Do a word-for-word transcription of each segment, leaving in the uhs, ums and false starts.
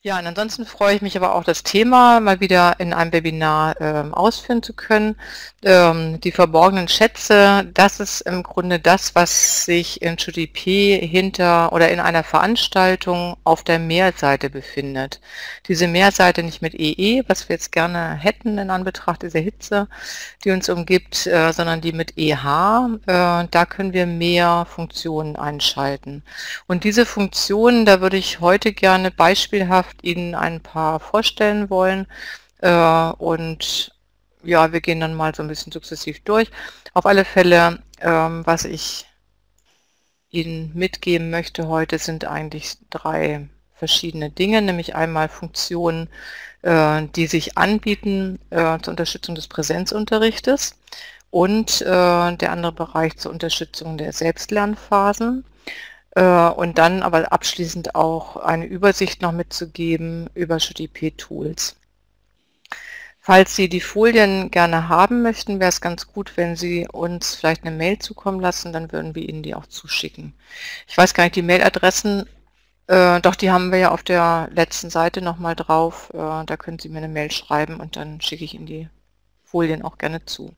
Ja, und ansonsten freue ich mich aber auch, das Thema mal wieder in einem Webinar ähm, ausführen zu können. Ähm, die verborgenen Schätze, das ist im Grunde das, was sich in G D P hinter oder in einer Veranstaltung auf der Mehrseite befindet. Diese Mehrseite nicht mit E E, was wir jetzt gerne hätten in Anbetracht dieser Hitze, die uns umgibt, äh, sondern die mit E H. Äh, da können wir mehr Funktionen einschalten. Und diese Funktionen, da würde ich heute gerne beispielhaft Ihnen ein paar vorstellen wollen. Äh, und ja, wir gehen dann mal so ein bisschen sukzessiv durch. Auf alle Fälle, ähm, was ich Ihnen mitgeben möchte heute, sind eigentlich drei verschiedene Dinge, nämlich einmal Funktionen, äh, die sich anbieten äh, zur Unterstützung des Präsenzunterrichtes und äh, der andere Bereich zur Unterstützung der Selbstlernphasen. Äh, und dann aber abschließend auch eine Übersicht noch mitzugeben über G D P-Tools. Falls Sie die Folien gerne haben möchten, wäre es ganz gut, wenn Sie uns vielleicht eine Mail zukommen lassen, dann würden wir Ihnen die auch zuschicken. Ich weiß gar nicht, die Mailadressen, äh, doch die haben wir ja auf der letzten Seite nochmal drauf. Äh, da können Sie mir eine Mail schreiben und dann schicke ich Ihnen die Folien auch gerne zu.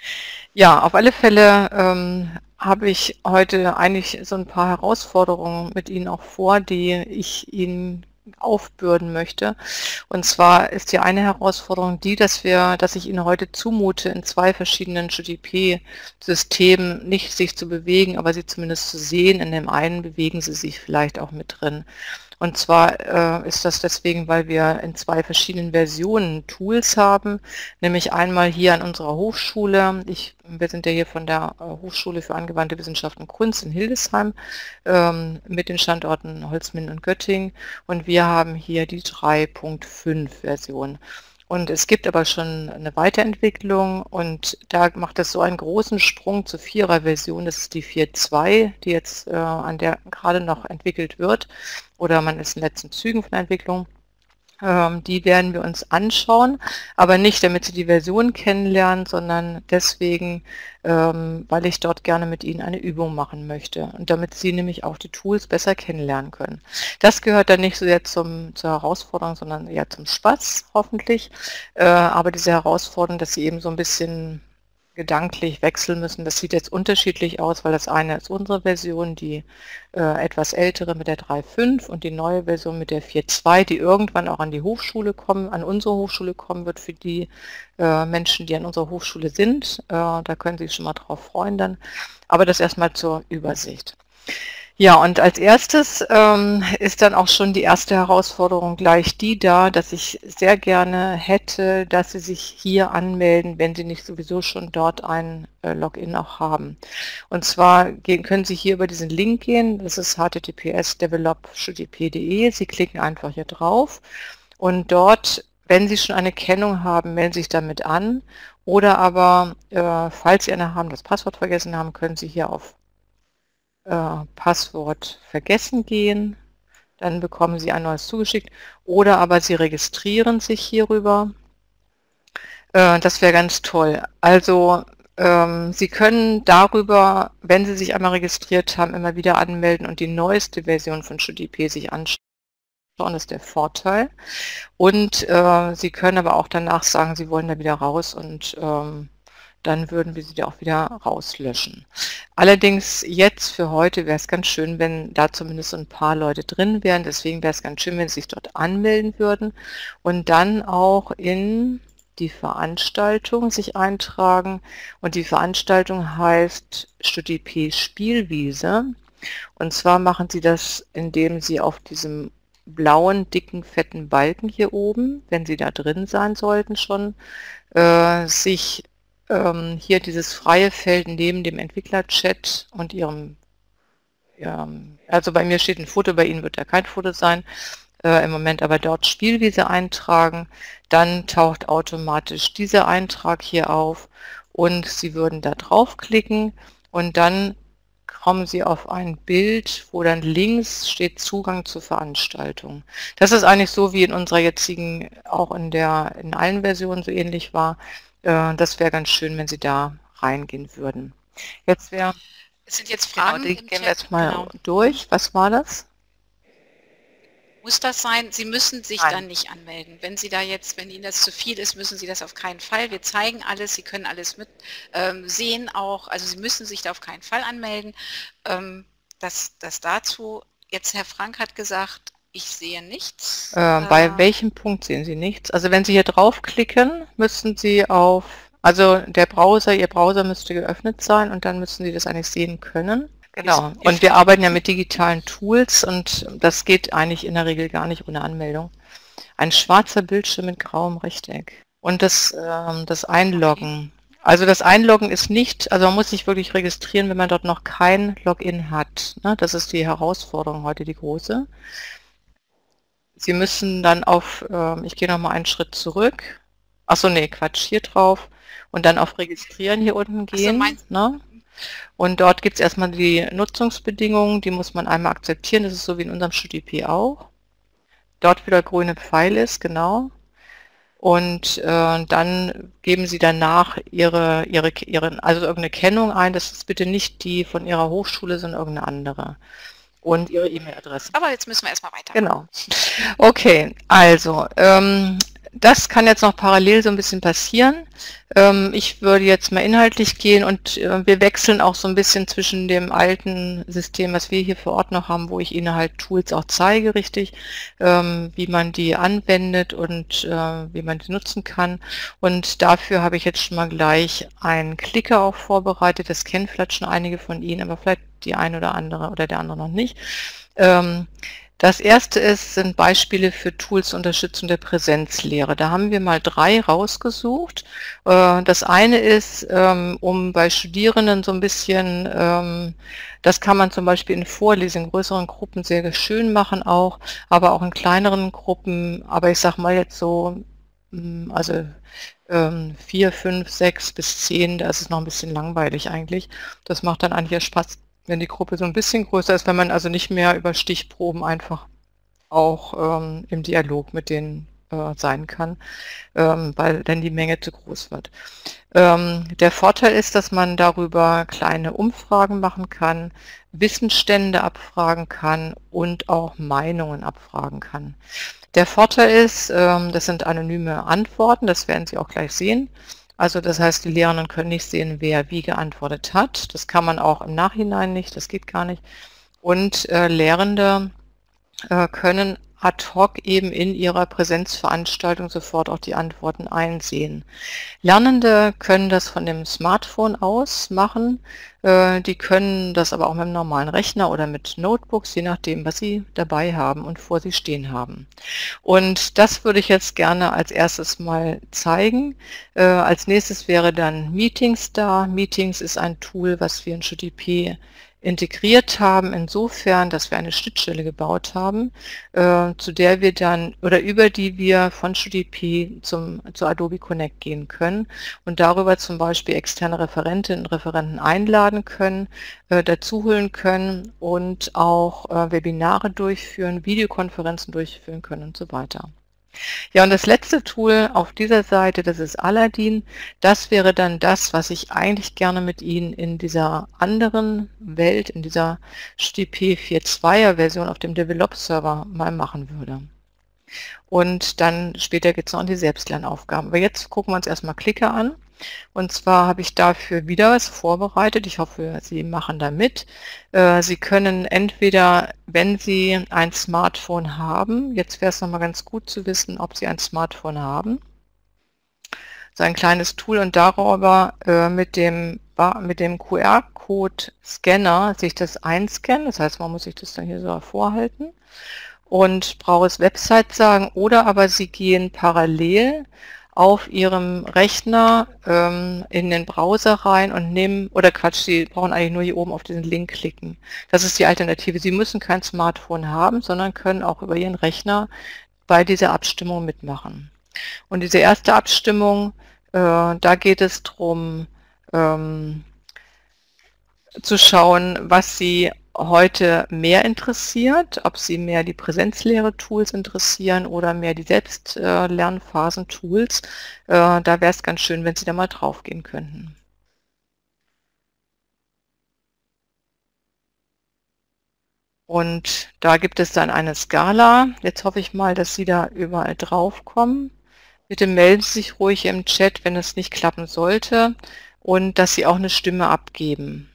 Ja, auf alle Fälle ähm, habe ich heute eigentlich so ein paar Herausforderungen mit Ihnen auch vor, die ich Ihnen aufbürden möchte. Und zwar ist die eine Herausforderung die, dass wir, dass ich Ihnen heute zumute, in zwei verschiedenen G D P-Systemen nicht sich zu bewegen, aber sie zumindest zu sehen. In dem einen bewegen Sie sich vielleicht auch mit drin. Und zwar äh, ist das deswegen, weil wir in zwei verschiedenen Versionen Tools haben, nämlich einmal hier an unserer Hochschule. Ich, wir sind ja hier von der äh, Hochschule für angewandte Wissenschaft und Kunst in Hildesheim ähm, mit den Standorten Holzminden und Göttingen und wir haben hier die drei Punkt fünf Version. Und es gibt aber schon eine Weiterentwicklung und da macht es so einen großen Sprung zur Vierer-Version. Das ist die vier Punkt zwei, die jetzt äh, an der gerade noch entwickelt wird oder man ist in den letzten Zügen von der Entwicklung. Ähm, die werden wir uns anschauen, aber nicht, damit Sie die Version kennenlernen, sondern deswegen, ähm, weil ich dort gerne mit Ihnen eine Übung machen möchte und damit Sie nämlich auch die Tools besser kennenlernen können. Das gehört dann nicht so sehr zum, zur Herausforderung, sondern eher zum Spaß, hoffentlich. Äh, aber diese Herausforderung, dass Sie eben so ein bisschen gedanklich wechseln müssen. Das sieht jetzt unterschiedlich aus, weil das eine ist unsere Version, die äh, etwas ältere mit der drei Punkt fünf und die neue Version mit der vier Punkt zwei, die irgendwann auch an die Hochschule kommen, an unsere Hochschule kommen wird für die äh, Menschen, die an unserer Hochschule sind. Äh, da können Sie sich schon mal drauf freuen dann. Aber das erstmal zur Übersicht. Ja, und als erstes ähm, ist dann auch schon die erste Herausforderung gleich die da, dass ich sehr gerne hätte, dass Sie sich hier anmelden, wenn Sie nicht sowieso schon dort ein äh, Login auch haben. Und zwar gehen, können Sie hier über diesen Link gehen, das ist h t t p s develop g d p punkt d e. Sie klicken einfach hier drauf und dort, wenn Sie schon eine Kennung haben, melden Sie sich damit an. Oder aber, äh, falls Sie eine haben, das Passwort vergessen haben, können Sie hier auf äh, Passwort vergessen gehen, dann bekommen Sie ein neues zugeschickt oder aber Sie registrieren sich hierüber. Äh, das wäre ganz toll. Also ähm, Sie können darüber, wenn Sie sich einmal registriert haben, immer wieder anmelden und die neueste Version von G D P sich anschauen. Das ist der Vorteil. Und äh, Sie können aber auch danach sagen, Sie wollen da wieder raus und ähm, dann würden wir sie da auch wieder rauslöschen. Allerdings jetzt für heute wäre es ganz schön, wenn da zumindest so ein paar Leute drin wären. Deswegen wäre es ganz schön, wenn sie sich dort anmelden würden und dann auch in die Veranstaltung sich eintragen. Und die Veranstaltung heißt G D P Spielwiese. Und zwar machen Sie das, indem Sie auf diesem blauen, dicken, fetten Balken hier oben, wenn Sie da drin sein sollten schon, äh, sich ähm, hier dieses freie Feld neben dem Entwicklerchat und Ihrem, ja, also bei mir steht ein Foto, bei Ihnen wird da kein Foto sein, äh, im Moment aber dort Spielwiese eintragen, dann taucht automatisch dieser Eintrag hier auf und Sie würden da draufklicken und dann kommen Sie auf ein Bild, wo dann links steht Zugang zur Veranstaltung. Das ist eigentlich so, wie in unserer jetzigen, auch in der, in allen Versionen so ähnlich war. Äh, das wäre ganz schön, wenn Sie da reingehen würden. Jetzt wäre, Es sind jetzt genau, Fragen die im gehen wir Chat, jetzt mal genau. durch. Was war das? Muss das sein? Sie müssen sich Nein. dann nicht anmelden. Wenn Sie da jetzt, wenn Ihnen das zu viel ist, müssen Sie das auf keinen Fall. Wir zeigen alles, Sie können alles mit ähm, sehen auch. Also Sie müssen sich da auf keinen Fall anmelden. Ähm, das, das dazu. Jetzt Herr Frank hat gesagt, ich sehe nichts. Äh, bei Äh, welchem Punkt sehen Sie nichts? Also wenn Sie hier draufklicken, müssen Sie auf, also der Browser, Ihr Browser müsste geöffnet sein und dann müssen Sie das eigentlich sehen können. Genau. Und wir arbeiten ja mit digitalen Tools und das geht eigentlich in der Regel gar nicht ohne Anmeldung. Ein schwarzer Bildschirm mit grauem Rechteck. Und das, ähm, das Einloggen. Also das Einloggen ist nicht, also man muss sich wirklich registrieren, wenn man dort noch kein Login hat. Ne? Das ist die Herausforderung heute, die große. Sie müssen dann auf, ähm, ich gehe noch mal einen Schritt zurück. Achso, nee, Quatsch, hier drauf. Und dann auf Registrieren hier unten gehen. Also Ne? Und dort gibt es erstmal die Nutzungsbedingungen, die muss man einmal akzeptieren. Das ist so wie in unserem StudiP auch. Dort wieder grüne Pfeil ist, genau. Und äh, dann geben Sie danach Ihre, Ihre, Ihre, also irgendeine Kennung ein. Das ist bitte nicht die von Ihrer Hochschule, sondern irgendeine andere. Und Ihre E-Mail-Adresse. Aber jetzt müssen wir erstmal weiter. Genau. Okay, also ähm, das kann jetzt noch parallel so ein bisschen passieren. Ähm, ich würde jetzt mal inhaltlich gehen und äh, wir wechseln auch so ein bisschen zwischen dem alten System, was wir hier vor Ort noch haben, wo ich Ihnen halt Tools auch zeige, richtig, ähm, wie man die anwendet und äh, wie man die nutzen kann. Und dafür habe ich jetzt schon mal gleich einen Klicker auch vorbereitet. Das kennen vielleicht schon einige von Ihnen, aber vielleicht die eine oder andere oder der andere noch nicht. Ähm, Das erste ist, sind Beispiele für Tools zur Unterstützung der Präsenzlehre. Da haben wir mal drei rausgesucht. Äh, Das eine ist, ähm, um bei Studierenden so ein bisschen, ähm, das kann man zum Beispiel in Vorlesungen, in größeren Gruppen sehr schön machen auch, aber auch in kleineren Gruppen. Aber ich sag mal jetzt so, mh, also ähm, vier, fünf, sechs bis zehn, da ist es noch ein bisschen langweilig eigentlich. Das macht dann eigentlich ja Spaß, wenn die Gruppe so ein bisschen größer ist, wenn man also nicht mehr über Stichproben einfach auch ähm, im Dialog mit denen äh, sein kann, ähm, weil dann die Menge zu groß wird. Ähm, der Vorteil ist, dass man darüber kleine Umfragen machen kann, Wissensstände abfragen kann und auch Meinungen abfragen kann. Der Vorteil ist, ähm, das sind anonyme Antworten, das werden Sie auch gleich sehen. Also das heißt, die Lehrenden können nicht sehen, wer wie geantwortet hat. Das kann man auch im Nachhinein nicht, das geht gar nicht. Und äh, Lehrende äh, können ad hoc eben in ihrer Präsenzveranstaltung sofort auch die Antworten einsehen. Lernende können das von dem Smartphone aus machen. Äh, die können das aber auch mit einem normalen Rechner oder mit Notebooks, je nachdem, was sie dabei haben und vor sie stehen haben. Und das würde ich jetzt gerne als erstes mal zeigen. Äh, als nächstes wäre dann Meetings da. Meetings ist ein Tool, was wir in StudiP integriert haben, insofern, dass wir eine Schnittstelle gebaut haben, äh, zu der wir dann oder über die wir von StudiP zum, zu Adobe Connect gehen können und darüber zum Beispiel externe Referentinnen und Referenten einladen können, äh, dazuholen können und auch äh, Webinare durchführen, Videokonferenzen durchführen können und so weiter. Ja, und das letzte Tool auf dieser Seite, das ist Aladdin. Das wäre dann das, was ich eigentlich gerne mit Ihnen in dieser anderen Welt, in dieser StudiP vier Punkt zwei er Version auf dem Develop-Server mal machen würde. Und dann später geht es noch an die Selbstlernaufgaben. Aber jetzt gucken wir uns erstmal Clicker an. Und zwar habe ich dafür wieder was vorbereitet. Ich hoffe, Sie machen da mit. Äh, Sie können entweder, wenn Sie ein Smartphone haben, jetzt wäre es nochmal ganz gut zu wissen, ob Sie ein Smartphone haben, so ein kleines Tool und darüber äh, mit dem, mit dem Q R-Code-Scanner sich das einscannen. Das heißt, man muss sich das dann hier so hervorhalten und brauche es Website sagen oder aber Sie gehen parallel auf Ihrem Rechner ähm, in den Browser rein und nehmen, oder Quatsch, Sie brauchen eigentlich nur hier oben auf diesen Link klicken. Das ist die Alternative. Sie müssen kein Smartphone haben, sondern können auch über Ihren Rechner bei dieser Abstimmung mitmachen. Und diese erste Abstimmung, äh, da geht es darum, ähm, zu schauen, was Sie heute mehr interessiert, ob Sie mehr die Präsenzlehre-Tools interessieren oder mehr die Selbstlernphasen-Tools. Äh, da wäre es ganz schön, wenn Sie da mal drauf gehen könnten. Und da gibt es dann eine Skala. Jetzt hoffe ich mal, dass Sie da überall drauf kommen. Bitte melden Sie sich ruhig im Chat, wenn es nicht klappen sollte, und dass Sie auch eine Stimme abgeben.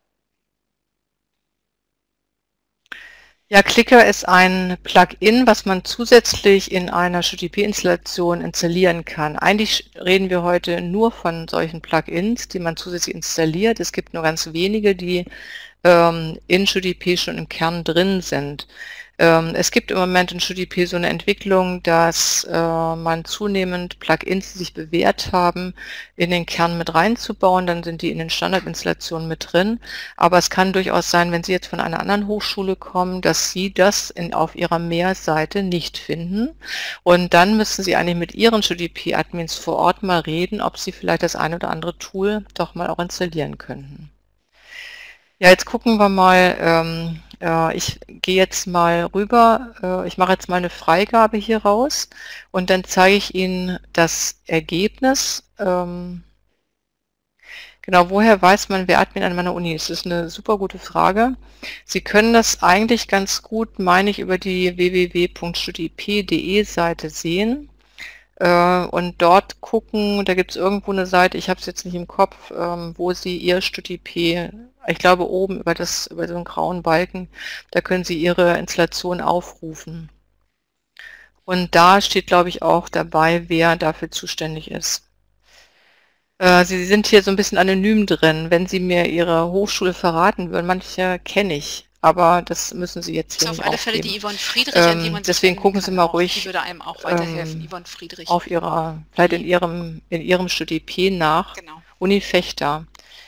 Ja, Clicker ist ein Plugin, was man zusätzlich in einer H T T P-Installation installieren kann. Eigentlich reden wir heute nur von solchen Plugins, die man zusätzlich installiert. Es gibt nur ganz wenige, die ähm, in H T T P schon im Kern drin sind. Ähm, es gibt im Moment in H T T P so eine Entwicklung, dass äh, man zunehmend Plugins, die sich bewährt haben, in den Kern mit reinzubauen. Dann sind die in den Standardinstallationen mit drin. Aber es kann durchaus sein, wenn Sie jetzt von einer anderen Hochschule kommen, dass Sie das in, auf Ihrer Mehr-Seite nicht finden. Und dann müssen Sie eigentlich mit Ihren H T T P-Admins vor Ort mal reden, ob Sie vielleicht das ein oder andere Tool doch mal auch installieren könnten. Ja, jetzt gucken wir mal. Ähm, äh, ich gehe jetzt mal rüber. Äh, ich mache jetzt mal eine Freigabe hier raus und dann zeige ich Ihnen das Ergebnis. Ähm, genau, woher weiß man, wer Admin an meiner Uni ist? Das ist eine super gute Frage. Sie können das eigentlich ganz gut, meine ich, über die w w w punkt h t t p punkt d e Seite sehen. Und dort gucken, da gibt es irgendwo eine Seite, ich habe es jetzt nicht im Kopf, ähm, wo Sie Ihr H T T P, ich glaube oben über, das, über so einen grauen Balken, da können Sie Ihre Installation aufrufen. Und da steht, glaube ich, auch dabei, wer dafür zuständig ist. Äh, Sie sind hier so ein bisschen anonym drin. Wenn Sie mir Ihre Hochschule verraten würden, manche kenne ich, aber das müssen Sie jetzt Das hier ist nicht auf alle Fälle aufgeben. die Yvonne Friedrich, an die Ähm, man sich deswegen wenden gucken Sie kann mal auch. Die ruhig würde einem auch weiterhelfen, ähm, Yvonne Friedrich. auf Ihrer, vielleicht in Die, Ihrem, in Ihrem H T T P nach. genau. Uni Fechter.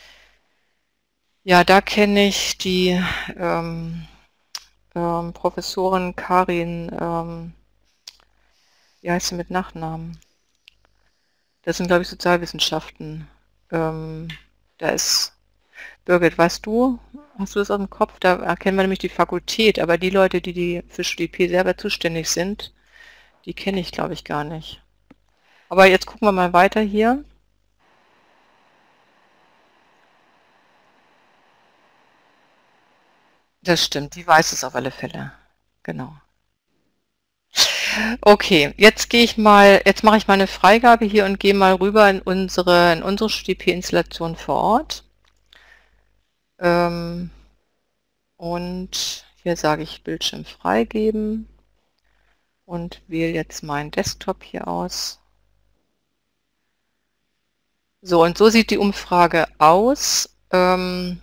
Ja, da kenne ich die ähm, ähm, Professorin Karin, ähm, wie heißt sie mit Nachnamen? Das sind, glaube ich, Sozialwissenschaften. Ähm, da ist, Birgit, weißt du, hast du das aus dem Kopf? Da erkennen wir nämlich die Fakultät, aber die Leute, die, die für H T T P selber zuständig sind, die kenne ich, glaube ich, gar nicht. Aber jetzt gucken wir mal weiter hier. Das stimmt, die weiß es auf alle Fälle. Genau. Okay, jetzt gehe ich mal, jetzt mache ich mal eine Freigabe hier und gehe mal rüber in unsere, in unsere H T T P-Installation vor Ort. Ähm, und hier sage ich Bildschirm freigeben und wähle jetzt meinen Desktop hier aus. So, und so sieht die Umfrage aus. Ähm,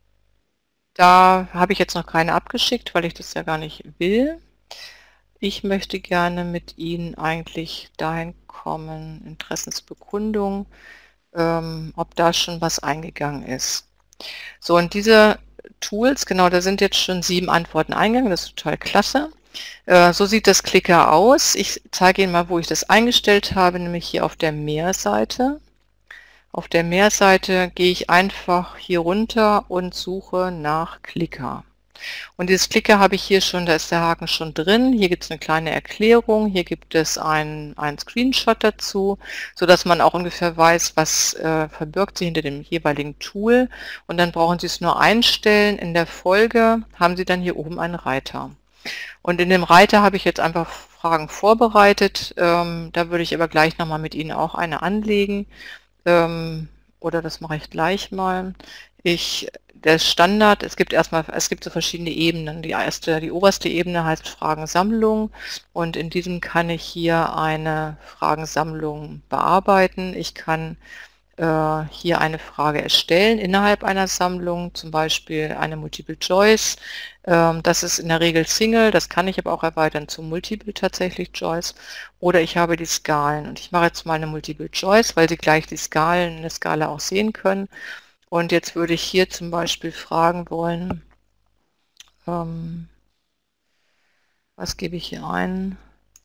da habe ich jetzt noch keine abgeschickt, weil ich das ja gar nicht will. Ich möchte gerne mit Ihnen eigentlich dahin kommen, Interessensbekundung, ähm, ob da schon was eingegangen ist. So, und diese Tools, genau, da sind jetzt schon sieben Antworten eingegangen, das ist total klasse. Äh, so sieht das Clicker aus. Ich zeige Ihnen mal, wo ich das eingestellt habe, nämlich hier auf der Mehr-Seite. Auf der Mehr-Seite gehe ich einfach hier runter und suche nach Clicker. Und dieses Clicker habe ich hier schon, da ist der Haken schon drin. Hier gibt es eine kleine Erklärung, hier gibt es einen, einen Screenshot dazu, sodass man auch ungefähr weiß, was äh, verbirgt sich hinter dem jeweiligen Tool. Und dann brauchen Sie es nur einstellen. In der Folge haben Sie dann hier oben einen Reiter. Und in dem Reiter habe ich jetzt einfach Fragen vorbereitet. Ähm, da würde ich aber gleich nochmal mit Ihnen auch eine anlegen. Ähm, oder das mache ich gleich mal. Ich, der Standard, es gibt erstmal, es gibt so verschiedene Ebenen. Die erste, die oberste Ebene heißt Fragensammlung und in diesem kann ich hier eine Fragensammlung bearbeiten. Ich kann äh, hier eine Frage erstellen innerhalb einer Sammlung, zum Beispiel eine Multiple Choice. Ähm, das ist in der Regel Single, das kann ich aber auch erweitern zu Multiple tatsächlich Choice. Oder ich habe die Skalen und ich mache jetzt mal eine Multiple Choice, weil Sie gleich die Skalen in der Skala auch sehen können. Und jetzt würde ich hier zum Beispiel fragen wollen, ähm, was gebe ich hier ein?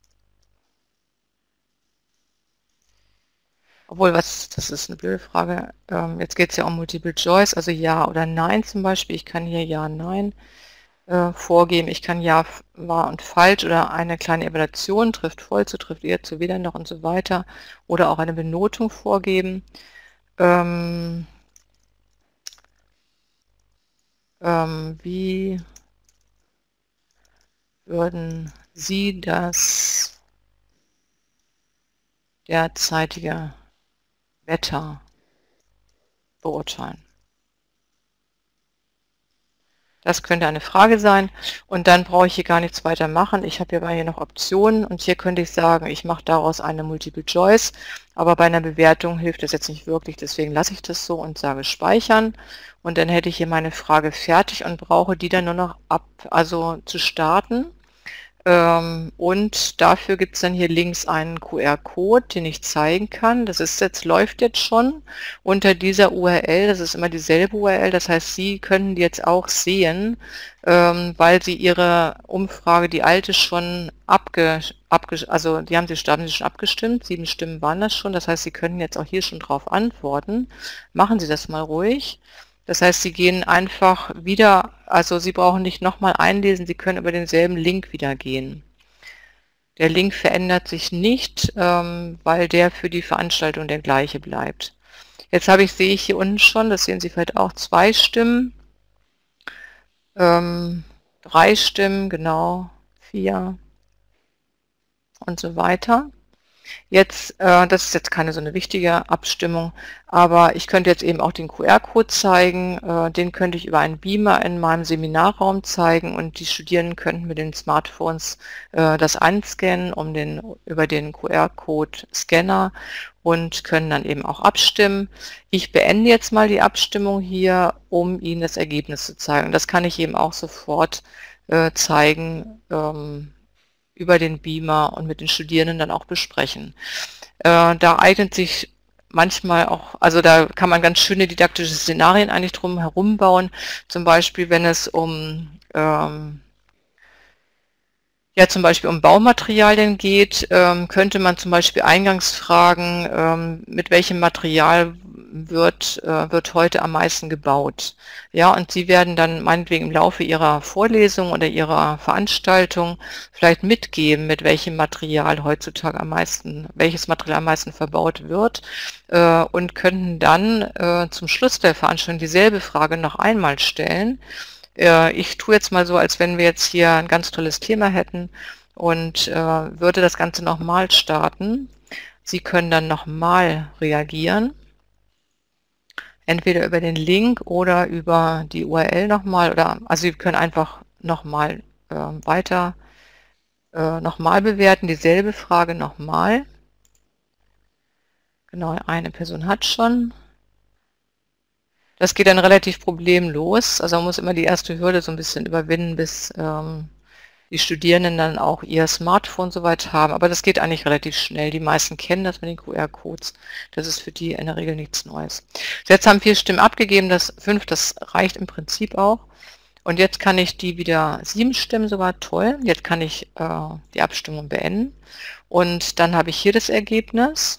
Obwohl, was, das ist eine blöde Frage. Ähm, jetzt geht es ja um Multiple Choice, also Ja oder Nein zum Beispiel. Ich kann hier Ja, Nein äh, vorgeben. Ich kann Ja, wahr und falsch oder eine kleine Evaluation, trifft voll zu, trifft eher zu, weder noch und so weiter. Oder auch eine Benotung vorgeben. Ähm, ähm, wie würden Sie das derzeitige Wetter beurteilen? Das könnte eine Frage sein und dann brauche ich hier gar nichts weiter machen. Ich habe ja hier noch Optionen und hier könnte ich sagen, ich mache daraus eine Multiple Choice, aber bei einer Bewertung hilft das jetzt nicht wirklich, deswegen lasse ich das so und sage Speichern und dann hätte ich hier meine Frage fertig und brauche die dann nur noch ab, also zu starten. Ähm, und dafür gibt es dann hier links einen Q R-Code, den ich zeigen kann. Das ist jetzt, läuft jetzt schon unter dieser U R L. Das ist immer dieselbe U R L. Das heißt, Sie können die jetzt auch sehen, ähm, weil Sie Ihre Umfrage, die alte, schon abge, abge also die haben Sie, haben Sie schon abgestimmt. Sieben Stimmen waren das schon. Das heißt, Sie können jetzt auch hier schon drauf antworten. Machen Sie das mal ruhig. Das heißt, Sie gehen einfach wieder, also Sie brauchen nicht nochmal einlesen, Sie können über denselben Link wieder gehen. Der Link verändert sich nicht, ähm, weil der für die Veranstaltung der gleiche bleibt. Jetzt habe ich, sehe ich hier unten schon, das sehen Sie vielleicht auch, zwei Stimmen, ähm, drei Stimmen, genau, vier und so weiter. Jetzt, äh, das ist jetzt keine so eine wichtige Abstimmung, aber ich könnte jetzt eben auch den Q R-Code zeigen, äh, den könnte ich über einen Beamer in meinem Seminarraum zeigen und die Studierenden könnten mit den Smartphones äh, das einscannen, um den, über den Q R-Code-Scanner und können dann eben auch abstimmen. Ich beende jetzt mal die Abstimmung hier, um Ihnen das Ergebnis zu zeigen. Das kann ich eben auch sofort äh, zeigen, ähm, über den Beamer und mit den Studierenden dann auch besprechen. Äh, da eignet sich manchmal auch, also da kann man ganz schöne didaktische Szenarien eigentlich drum herum bauen, zum Beispiel wenn es um ähm, ja, zum Beispiel um Baumaterialien geht, ähm, könnte man zum Beispiel eingangs fragen, ähm, mit welchem Material wird, äh, wird heute am meisten gebaut. Ja, und Sie werden dann meinetwegen im Laufe Ihrer Vorlesung oder Ihrer Veranstaltung vielleicht mitgeben, mit welchem Material heutzutage am meisten, welches Material am meisten verbaut wird, äh, und könnten dann äh, zum Schluss der Veranstaltung dieselbe Frage noch einmal stellen. Ich tue jetzt mal so, als wenn wir jetzt hier ein ganz tolles Thema hätten und äh, würde das Ganze nochmal starten. Sie können dann nochmal reagieren, entweder über den Link oder über die U R L nochmal, oder also Sie können einfach nochmal äh, weiter äh, nochmal bewerten, dieselbe Frage nochmal. Genau, eine Person hat schon. Das geht dann relativ problemlos, also man muss immer die erste Hürde so ein bisschen überwinden, bis ähm, die Studierenden dann auch ihr Smartphone soweit haben, aber das geht eigentlich relativ schnell. Die meisten kennen das mit den Q R-Codes, das ist für die in der Regel nichts Neues. Jetzt haben vier Stimmen abgegeben, das fünf, das reicht im Prinzip auch. Und jetzt kann ich die wieder, sieben Stimmen sogar, toll, jetzt kann ich äh, die Abstimmung beenden und dann habe ich hier das Ergebnis.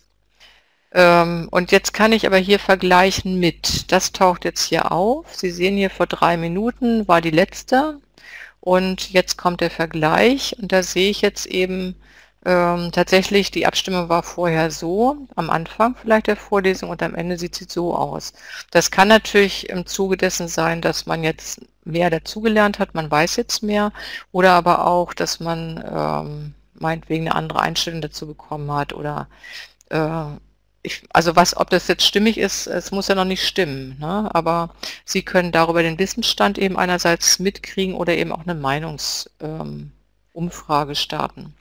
Und jetzt kann ich aber hier vergleichen mit, das taucht jetzt hier auf. Sie sehen hier, vor drei Minuten war die letzte und jetzt kommt der Vergleich und da sehe ich jetzt eben ähm, tatsächlich, die Abstimmung war vorher so, am Anfang vielleicht der Vorlesung und am Ende sieht sie so aus. Das kann natürlich im Zuge dessen sein, dass man jetzt mehr dazugelernt hat, man weiß jetzt mehr, oder aber auch, dass man ähm, meinetwegen eine andere Einstellung dazu bekommen hat oder äh, Ich, also was, ob das jetzt stimmig ist, es muss ja noch nicht stimmen, ne? Aber Sie können darüber den Wissensstand eben einerseits mitkriegen oder eben auch eine Meinungsumfrage ähm, starten.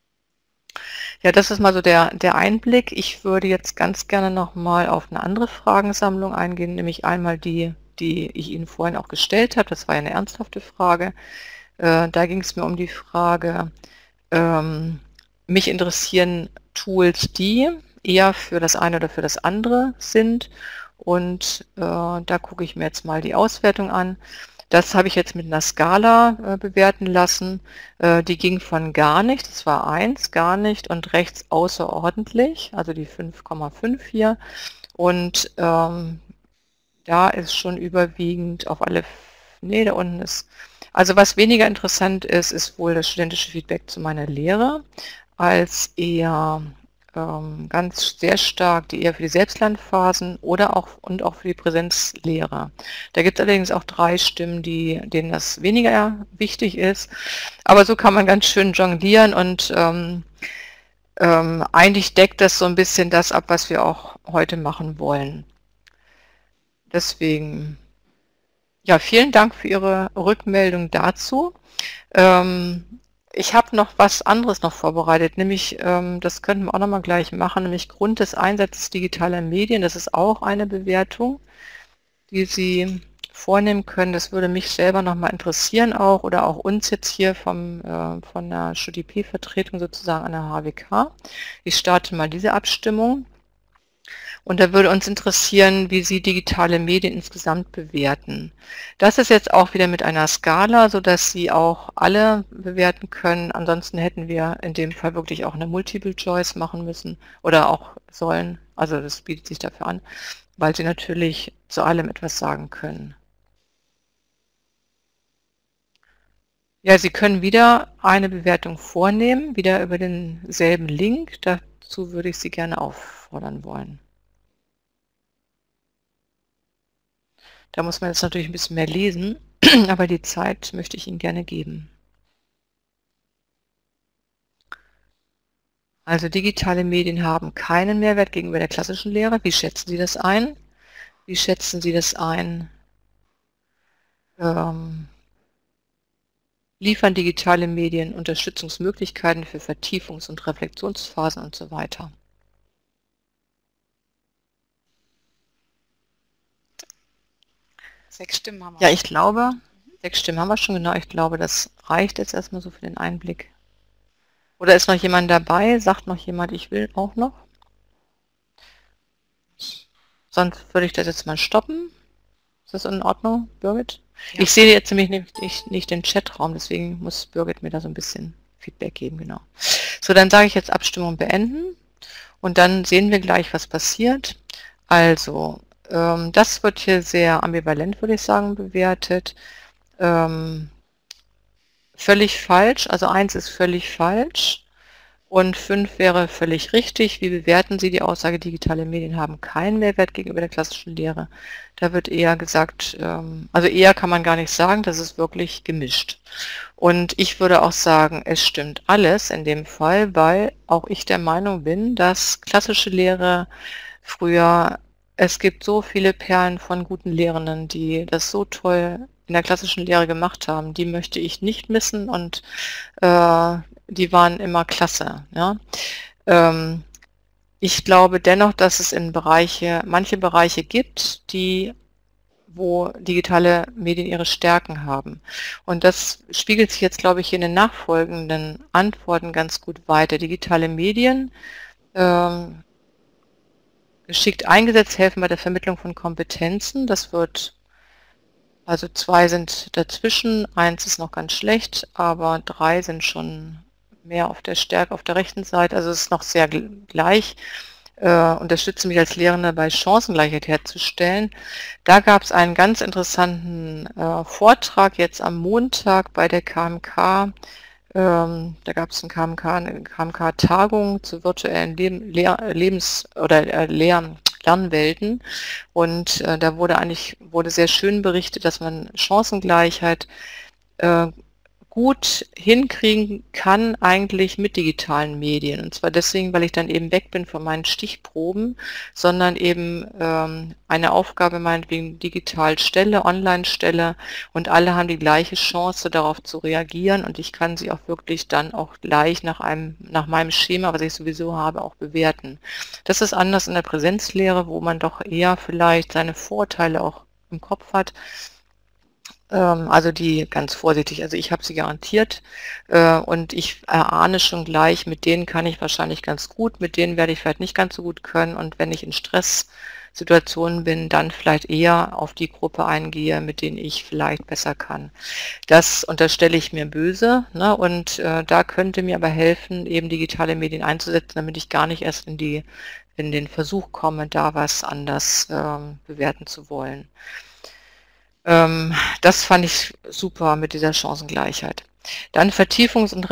Ja, das ist mal so der, der Einblick. Ich würde jetzt ganz gerne nochmal auf eine andere Fragensammlung eingehen, nämlich einmal die, die ich Ihnen vorhin auch gestellt habe. Das war ja eine ernsthafte Frage. Äh, da ging es mir um die Frage, ähm, mich interessieren Tools, die eher für das eine oder für das andere sind und äh, da gucke ich mir jetzt mal die Auswertung an. Das habe ich jetzt mit einer Skala äh, bewerten lassen. Äh, die ging von gar nicht, das war eins, gar nicht und rechts außerordentlich, also die fünf Komma fünf hier und ähm, da ist schon überwiegend auf alle, nee, da unten ist, also was weniger interessant ist, ist wohl das studentische Feedback zu meiner Lehre als eher ähm, ganz sehr stark, die eher für die Selbstlernphasen oder auch und auch für die Präsenzlehre. Da gibt es allerdings auch drei Stimmen, die, denen das weniger wichtig ist. Aber so kann man ganz schön jonglieren und ähm, ähm, eigentlich deckt das so ein bisschen das ab, was wir auch heute machen wollen. Deswegen, ja, vielen Dank für Ihre Rückmeldung dazu. Ähm, ich habe noch was anderes noch vorbereitet, nämlich, ähm, das könnten wir auch noch mal gleich machen, nämlich Grund des Einsatzes digitaler Medien. Das ist auch eine Bewertung, die Sie vornehmen können. Das würde mich selber noch mal interessieren auch oder auch uns jetzt hier vom, äh, von der StudiP-Vertretung sozusagen an der H W K. Ich starte mal diese Abstimmung. Und da würde uns interessieren, wie Sie digitale Medien insgesamt bewerten. Das ist jetzt auch wieder mit einer Skala, sodass Sie auch alle bewerten können. Ansonsten hätten wir in dem Fall wirklich auch eine Multiple Choice machen müssen oder auch sollen. Also das bietet sich dafür an, weil Sie natürlich zu allem etwas sagen können. Ja, Sie können wieder eine Bewertung vornehmen, wieder über denselben Link. Dazu würde ich Sie gerne auffordern wollen. Da muss man jetzt natürlich ein bisschen mehr lesen, aber die Zeit möchte ich Ihnen gerne geben. Also digitale Medien haben keinen Mehrwert gegenüber der klassischen Lehre. Wie schätzen Sie das ein? Wie schätzen Sie das ein? Ähm, liefern digitale Medien Unterstützungsmöglichkeiten für Vertiefungs- und Reflexionsphasen und so weiter? Sechs Stimmen haben wir. Ja, ich glaube, sechs Stimmen haben wir schon, genau. Ich glaube, das reicht jetzt erstmal so für den Einblick. Oder ist noch jemand dabei? Sagt noch jemand, ich will auch noch? Sonst würde ich das jetzt mal stoppen. Ist das in Ordnung, Birgit? Ja. Ich sehe jetzt nämlich nicht, nicht, nicht den Chatraum, deswegen muss Birgit mir da so ein bisschen Feedback geben, genau. So, dann sage ich jetzt Abstimmung beenden und dann sehen wir gleich, was passiert. Also, ähm, das wird hier sehr ambivalent, würde ich sagen, bewertet. Ähm, völlig falsch, also eins ist völlig falsch. Und fünf wäre völlig richtig. Wie bewerten Sie die Aussage, digitale Medien haben keinen Mehrwert gegenüber der klassischen Lehre? Da wird eher gesagt, ähm, also eher kann man gar nicht sagen, das ist wirklich gemischt. Und ich würde auch sagen, es stimmt alles in dem Fall, weil auch ich der Meinung bin, dass klassische Lehre früher, es gibt so viele Perlen von guten Lehrenden, die das so toll in der klassischen Lehre gemacht haben, die möchte ich nicht missen und äh, die waren immer klasse. Ja. Ähm, ich glaube dennoch, dass es in Bereiche, manche Bereiche gibt, die, wo digitale Medien ihre Stärken haben. Und das spiegelt sich jetzt, glaube ich, in den nachfolgenden Antworten ganz gut weiter. Digitale Medien ähm, geschickt eingesetzt helfen bei der Vermittlung von Kompetenzen. Das wird, also zwei sind dazwischen, eins ist noch ganz schlecht, aber drei sind schon mehr auf der Stärke auf der rechten Seite, also es ist noch sehr gleich. Äh, unterstütze mich als Lehrende bei Chancengleichheit herzustellen. Da gab es einen ganz interessanten äh, Vortrag jetzt am Montag bei der K M K. Ähm, da gab es ein K M K, eine K M K-Tagung zu virtuellen Leben, Lehr, Lebens- oder äh, Lehr, Lernwelten und äh, da wurde eigentlich wurde sehr schön berichtet, dass man Chancengleichheit äh, gut hinkriegen kann eigentlich mit digitalen Medien. Und zwar deswegen, weil ich dann eben weg bin von meinen Stichproben, sondern eben ähm, eine Aufgabe meinetwegen digital stelle, online stelle und alle haben die gleiche Chance darauf zu reagieren und ich kann sie auch wirklich dann auch gleich nach einem, nach meinem Schema, was ich sowieso habe, auch bewerten. Das ist anders in der Präsenzlehre, wo man doch eher vielleicht seine Vorteile auch im Kopf hat. Also die ganz vorsichtig, also ich habe sie garantiert äh, und ich erahne schon gleich, mit denen kann ich wahrscheinlich ganz gut, mit denen werde ich vielleicht nicht ganz so gut können und wenn ich in Stresssituationen bin, dann vielleicht eher auf die Gruppe eingehe, mit denen ich vielleicht besser kann. Das unterstelle ich mir böse, ne? Und äh, da könnte mir aber helfen, eben digitale Medien einzusetzen, damit ich gar nicht erst in, die, in den Versuch komme, da was anders ähm, bewerten zu wollen. Das fand ich super mit dieser Chancengleichheit. Dann Vertiefungs- und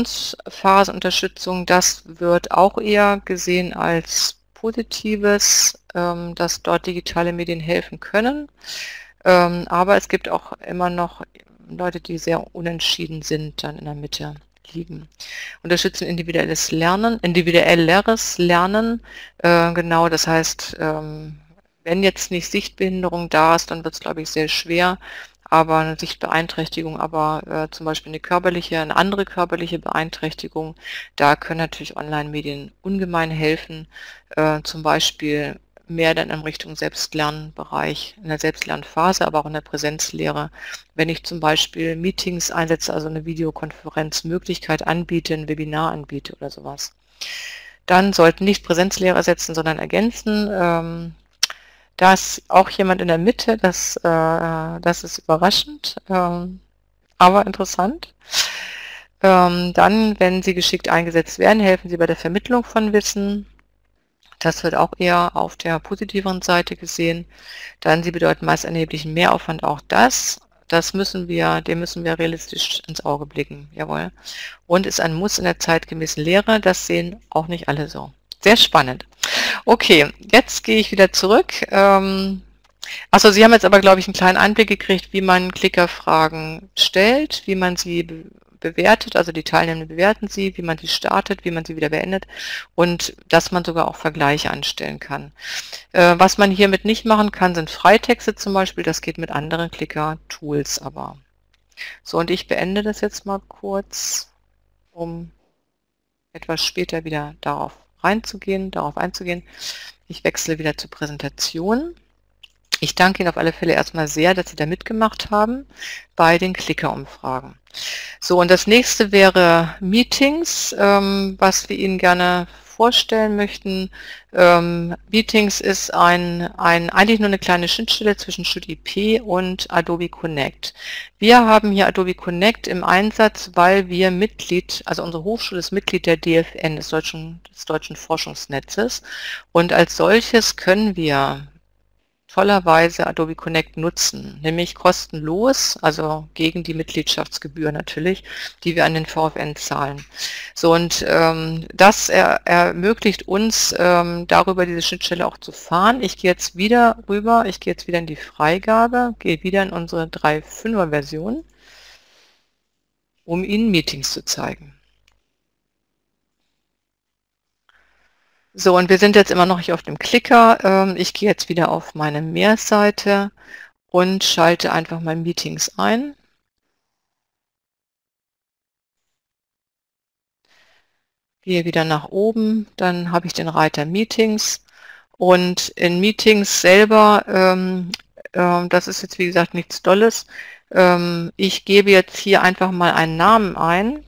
Reflexionsphasenunterstützung, das wird auch eher gesehen als Positives, ähm, dass dort digitale Medien helfen können. Ähm, aber es gibt auch immer noch Leute, die sehr unentschieden sind, dann in der Mitte liegen. Unterstützen individuelles Lernen, individuelleres Lernen, äh, genau, das heißt, ähm, wenn jetzt nicht Sichtbehinderung da ist, dann wird es, glaube ich, sehr schwer, aber eine Sichtbeeinträchtigung, aber äh, zum Beispiel eine körperliche, eine andere körperliche Beeinträchtigung, da können natürlich Online-Medien ungemein helfen, äh, zum Beispiel mehr dann in Richtung Selbstlernbereich, in der Selbstlernphase, aber auch in der Präsenzlehre. Wenn ich zum Beispiel Meetings einsetze, also eine Videokonferenzmöglichkeit anbiete, ein Webinar anbiete oder sowas. Dann sollten nicht Präsenzlehre ersetzen, sondern ergänzen. Ähm, da ist auch jemand in der Mitte, das, äh, das ist überraschend, ähm, aber interessant. Ähm, dann, wenn sie geschickt eingesetzt werden, helfen sie bei der Vermittlung von Wissen. Das wird auch eher auf der positiveren Seite gesehen. Dann, sie bedeuten meist erheblichen Mehraufwand, auch das. Das müssen wir, dem müssen wir realistisch ins Auge blicken, jawohl. Und ist ein Muss in der zeitgemäßen Lehre, das sehen auch nicht alle so. Sehr spannend. Okay, jetzt gehe ich wieder zurück. Ähm, Achso, Sie haben jetzt aber, glaube ich, einen kleinen Einblick gekriegt, wie man Klickerfragen stellt, wie man sie be bewertet, also die Teilnehmenden bewerten sie, wie man sie startet, wie man sie wieder beendet und dass man sogar auch Vergleiche anstellen kann. Äh, was man hiermit nicht machen kann, sind Freitexte zum Beispiel, das geht mit anderen Clicker-Tools aber. So, und ich beende das jetzt mal kurz, um etwas später wieder darauf reinzugehen, darauf einzugehen. Ich wechsle wieder zur Präsentation. Ich danke Ihnen auf alle Fälle erstmal sehr, dass Sie da mitgemacht haben bei den Clicker-Umfragen. So, und das nächste wäre Meetings, ähm, was wir Ihnen gerne vorstellen möchten. Ähm, Meetings ist ein, ein, eigentlich nur eine kleine Schnittstelle zwischen StudiP und Adobe Connect. Wir haben hier Adobe Connect im Einsatz, weil wir Mitglied, also unsere Hochschule ist Mitglied der D F N, des Deutschen, des Deutschen Forschungsnetzes. Und als solches können wir tollerweise Adobe Connect nutzen, nämlich kostenlos, also gegen die Mitgliedschaftsgebühr natürlich, die wir an den V F N zahlen. So, und ähm, das er, ermöglicht uns, ähm, darüber diese Schnittstelle auch zu fahren. Ich gehe jetzt wieder rüber, ich gehe jetzt wieder in die Freigabe, gehe wieder in unsere drei Punkt fünfer Version, um Ihnen Meetings zu zeigen. So, und wir sind jetzt immer noch hier auf dem Clicker. Ich gehe jetzt wieder auf meine Mehr-Seite und schalte einfach mal Meetings ein. Gehe wieder nach oben, dann habe ich den Reiter Meetings und in Meetings selber, ähm, äh, das ist jetzt wie gesagt nichts Dolles, ähm, ich gebe jetzt hier einfach mal einen Namen ein.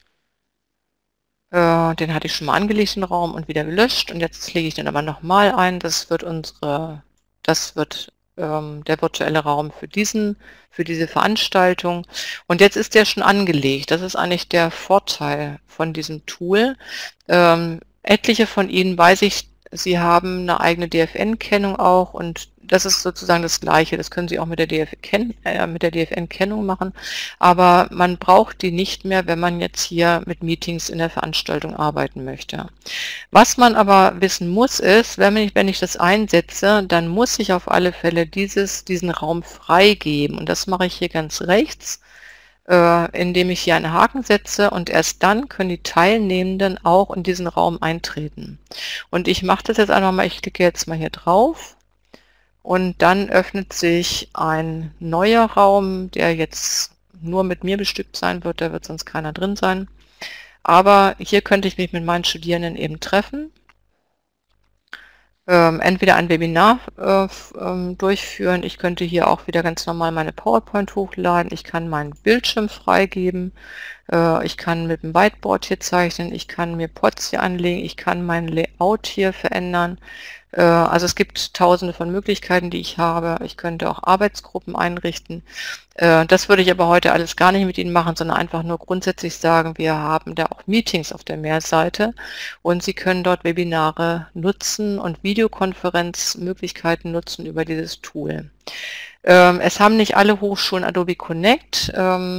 Den hatte ich schon mal angelegt, den Raum, und wieder gelöscht. Und jetzt lege ich den aber nochmal ein. Das wird unsere, das wird ähm, der virtuelle Raum für diesen, für diese Veranstaltung. Und jetzt ist der schon angelegt. Das ist eigentlich der Vorteil von diesem Tool. Ähm, etliche von Ihnen weiß ich, Sie haben eine eigene D F N-Kennung auch, und das ist sozusagen das Gleiche. Das können Sie auch mit der D F N-Kennung machen, aber man braucht die nicht mehr, wenn man jetzt hier mit Meetings in der Veranstaltung arbeiten möchte. Was man aber wissen muss, ist, wenn ich, wenn ich das einsetze, dann muss ich auf alle Fälle dieses, diesen Raum freigeben, und das mache ich hier ganz rechts, indem ich hier einen Haken setze, und erst dann können die Teilnehmenden auch in diesen Raum eintreten. Und ich mache das jetzt einfach mal, ich klicke jetzt mal hier drauf und dann öffnet sich ein neuer Raum, der jetzt nur mit mir bestückt sein wird, da wird sonst keiner drin sein. Aber hier könnte ich mich mit meinen Studierenden eben treffen. Ähm, entweder ein Webinar äh, ähm, durchführen, ich könnte hier auch wieder ganz normal meine PowerPoint hochladen, ich kann meinen Bildschirm freigeben, äh, ich kann mit dem Whiteboard hier zeichnen, ich kann mir Pods hier anlegen, ich kann mein Layout hier verändern. Äh, also es gibt tausende von Möglichkeiten, die ich habe. Ich könnte auch Arbeitsgruppen einrichten. Äh, das würde ich aber heute alles gar nicht mit Ihnen machen, sondern einfach nur grundsätzlich sagen, wir haben da auch Meetings auf der Mehrseite und Sie können dort Webinare nutzen und Videokonferenzmöglichkeiten nutzen über dieses Tool. Ähm, es haben nicht alle Hochschulen Adobe Connect. Ähm,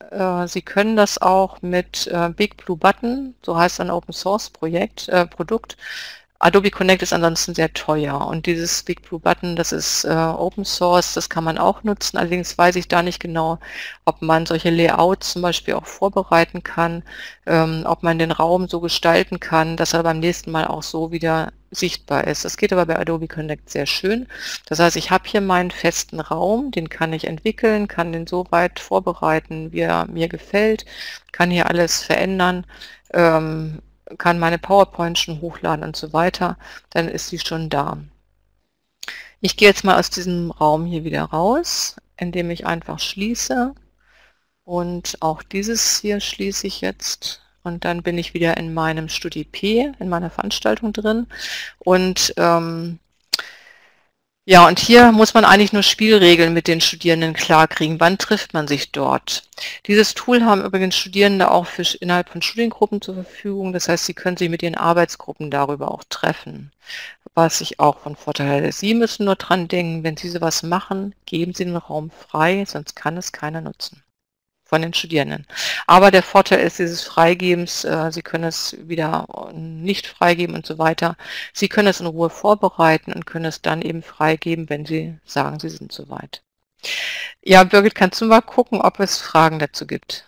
Äh, Sie können das auch mit äh, Big Blue Button, so heißt ein Open Source Projekt, äh, Produkt. Adobe Connect ist ansonsten sehr teuer und dieses Big Blue Button, das ist äh, Open Source, das kann man auch nutzen. Allerdings weiß ich da nicht genau, ob man solche Layouts zum Beispiel auch vorbereiten kann, ähm, ob man den Raum so gestalten kann, dass er beim nächsten Mal auch so wieder sichtbar ist. Das geht aber bei Adobe Connect sehr schön. Das heißt, ich habe hier meinen festen Raum, den kann ich entwickeln, kann den so weit vorbereiten, wie er mir gefällt, kann hier alles verändern, ähm, kann meine PowerPoint schon hochladen und so weiter, dann ist sie schon da. Ich gehe jetzt mal aus diesem Raum hier wieder raus, indem ich einfach schließe und auch dieses hier schließe ich jetzt und dann bin ich wieder in meinem StudiP, in meiner Veranstaltung drin und ähm, ja, und hier muss man eigentlich nur Spielregeln mit den Studierenden klarkriegen. Wann trifft man sich dort? Dieses Tool haben übrigens Studierende auch für, innerhalb von Studiengruppen zur Verfügung. Das heißt, sie können sich mit ihren Arbeitsgruppen darüber auch treffen, was ich auch von Vorteil halte. Sie müssen nur dran denken, wenn Sie sowas machen, geben Sie den Raum frei, sonst kann es keiner nutzen von den Studierenden. Aber der Vorteil ist dieses Freigebens, äh, Sie können es wieder nicht freigeben und so weiter. Sie können es in Ruhe vorbereiten und können es dann eben freigeben, wenn Sie sagen, Sie sind soweit. Ja, Birgit, kannst du mal gucken, ob es Fragen dazu gibt?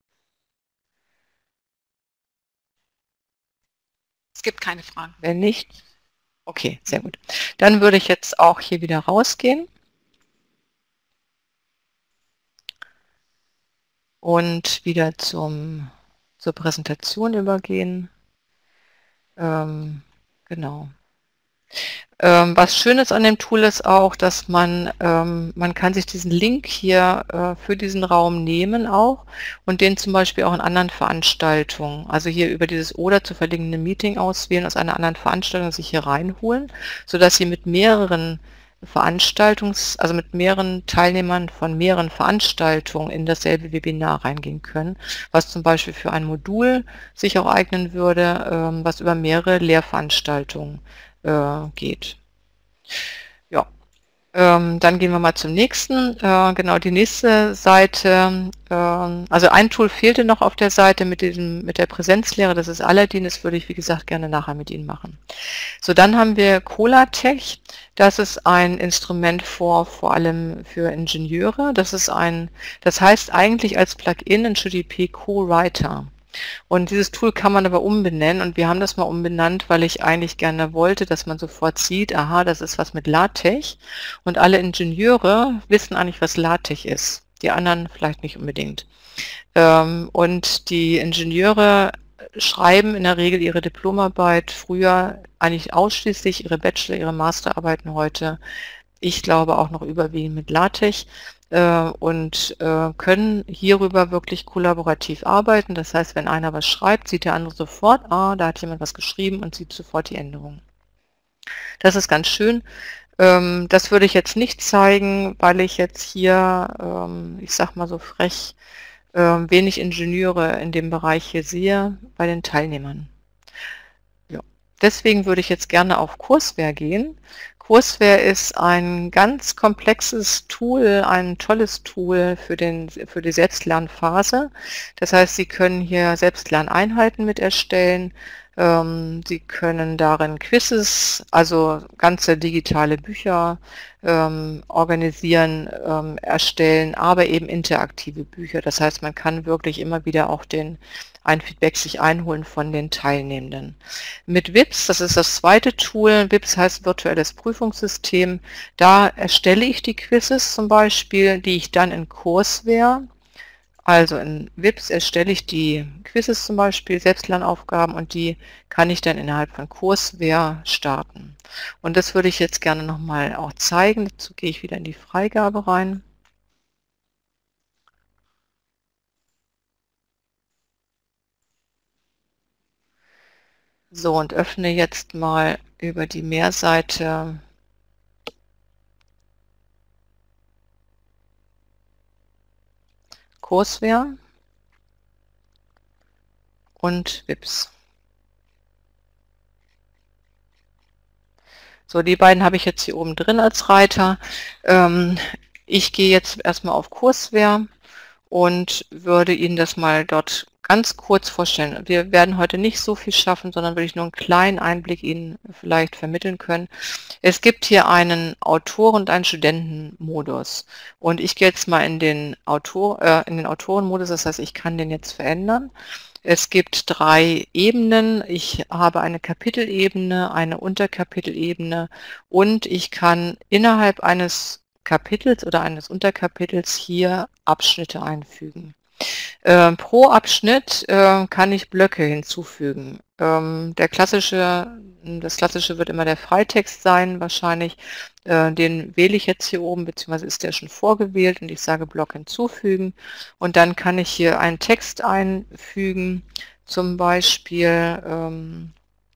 Es gibt keine Fragen. Wenn nicht, okay, sehr gut. Dann würde ich jetzt auch hier wieder rausgehen. Und wieder zum, zur Präsentation übergehen. Ähm, genau. Ähm, was schön ist an dem Tool ist auch, dass man, ähm, man kann sich diesen Link hier äh, für diesen Raum nehmen auch und den zum Beispiel auch in anderen Veranstaltungen, also hier über dieses oder zu verlinkende Meeting auswählen, aus einer anderen Veranstaltung sich hier reinholen, sodass Sie mit mehreren Veranstaltungs-, also mit mehreren Teilnehmern von mehreren Veranstaltungen in dasselbe Webinar reingehen können, was zum Beispiel für ein Modul sich auch eignen würde, ähm, was über mehrere Lehrveranstaltungen äh, geht. Ja, ähm, dann gehen wir mal zum nächsten. Äh, genau, die nächste Seite, ähm, also ein Tool fehlte noch auf der Seite mit, diesem, mit der Präsenzlehre, das ist Aladdin, das würde ich wie gesagt gerne nachher mit Ihnen machen. So, dann haben wir Colatech, das ist ein Instrument vor, vor allem für Ingenieure, das ist ein, das heißt eigentlich als Plugin in StudiP Co-Writer. Und dieses Tool kann man aber umbenennen und wir haben das mal umbenannt, weil ich eigentlich gerne wollte, dass man sofort sieht, aha, das ist was mit LaTeX und alle Ingenieure wissen eigentlich, was LaTeX ist. Die anderen vielleicht nicht unbedingt. Ähm, und die Ingenieure schreiben in der Regel ihre Diplomarbeit früher eigentlich ausschließlich, ihre Bachelor-, ihre Masterarbeiten heute, ich glaube auch noch überwiegend mit LaTeX äh, und äh, können hierüber wirklich kollaborativ arbeiten. Das heißt, wenn einer was schreibt, sieht der andere sofort, ah, da hat jemand was geschrieben und sieht sofort die Änderungen. Das ist ganz schön. Ähm, das würde ich jetzt nicht zeigen, weil ich jetzt hier, ähm, ich sag mal so frech, äh, wenig Ingenieure in dem Bereich hier sehe bei den Teilnehmern. Ja. Deswegen würde ich jetzt gerne auf Courseware gehen. Courseware ist ein ganz komplexes Tool, ein tolles Tool für, den, für die Selbstlernphase. Das heißt, Sie können hier Selbstlerneinheiten mit erstellen. Ähm, Sie können darin Quizzes, also ganze digitale Bücher ähm, organisieren, ähm, erstellen, aber eben interaktive Bücher. Das heißt, man kann wirklich immer wieder auch den ein Feedback sich einholen von den Teilnehmenden. Mit W I P S, das ist das zweite Tool, W I P S heißt virtuelles Prüfungssystem, da erstelle ich die Quizzes zum Beispiel, die ich dann in Courseware, also in W I P S erstelle ich die Quizzes zum Beispiel, Selbstlernaufgaben und die kann ich dann innerhalb von Courseware starten. Und das würde ich jetzt gerne nochmal auch zeigen, dazu gehe ich wieder in die Freigabe rein. So, und öffne jetzt mal über die Mehrseite Courseware und W I P S. So, die beiden habe ich jetzt hier oben drin als Reiter. Ähm, ich gehe jetzt erstmal auf Courseware und würde Ihnen das mal dort ganz kurz vorstellen. Wir werden heute nicht so viel schaffen, sondern würde ich nur einen kleinen Einblick Ihnen vielleicht vermitteln können. Es gibt hier einen Autor- und einen Studentenmodus. Und ich gehe jetzt mal in den Autor, äh, in den Autorenmodus, das heißt, ich kann den jetzt verändern. Es gibt drei Ebenen. Ich habe eine Kapitelebene, eine Unterkapitelebene und ich kann innerhalb eines Kapitels oder eines Unterkapitels hier Abschnitte einfügen. Äh, pro Abschnitt äh, kann ich Blöcke hinzufügen. Ähm, der klassische, das klassische wird immer der Freitext sein, wahrscheinlich. Äh, den wähle ich jetzt hier oben, beziehungsweise ist der schon vorgewählt und ich sage Block hinzufügen. Und dann kann ich hier einen Text einfügen. Zum Beispiel ähm,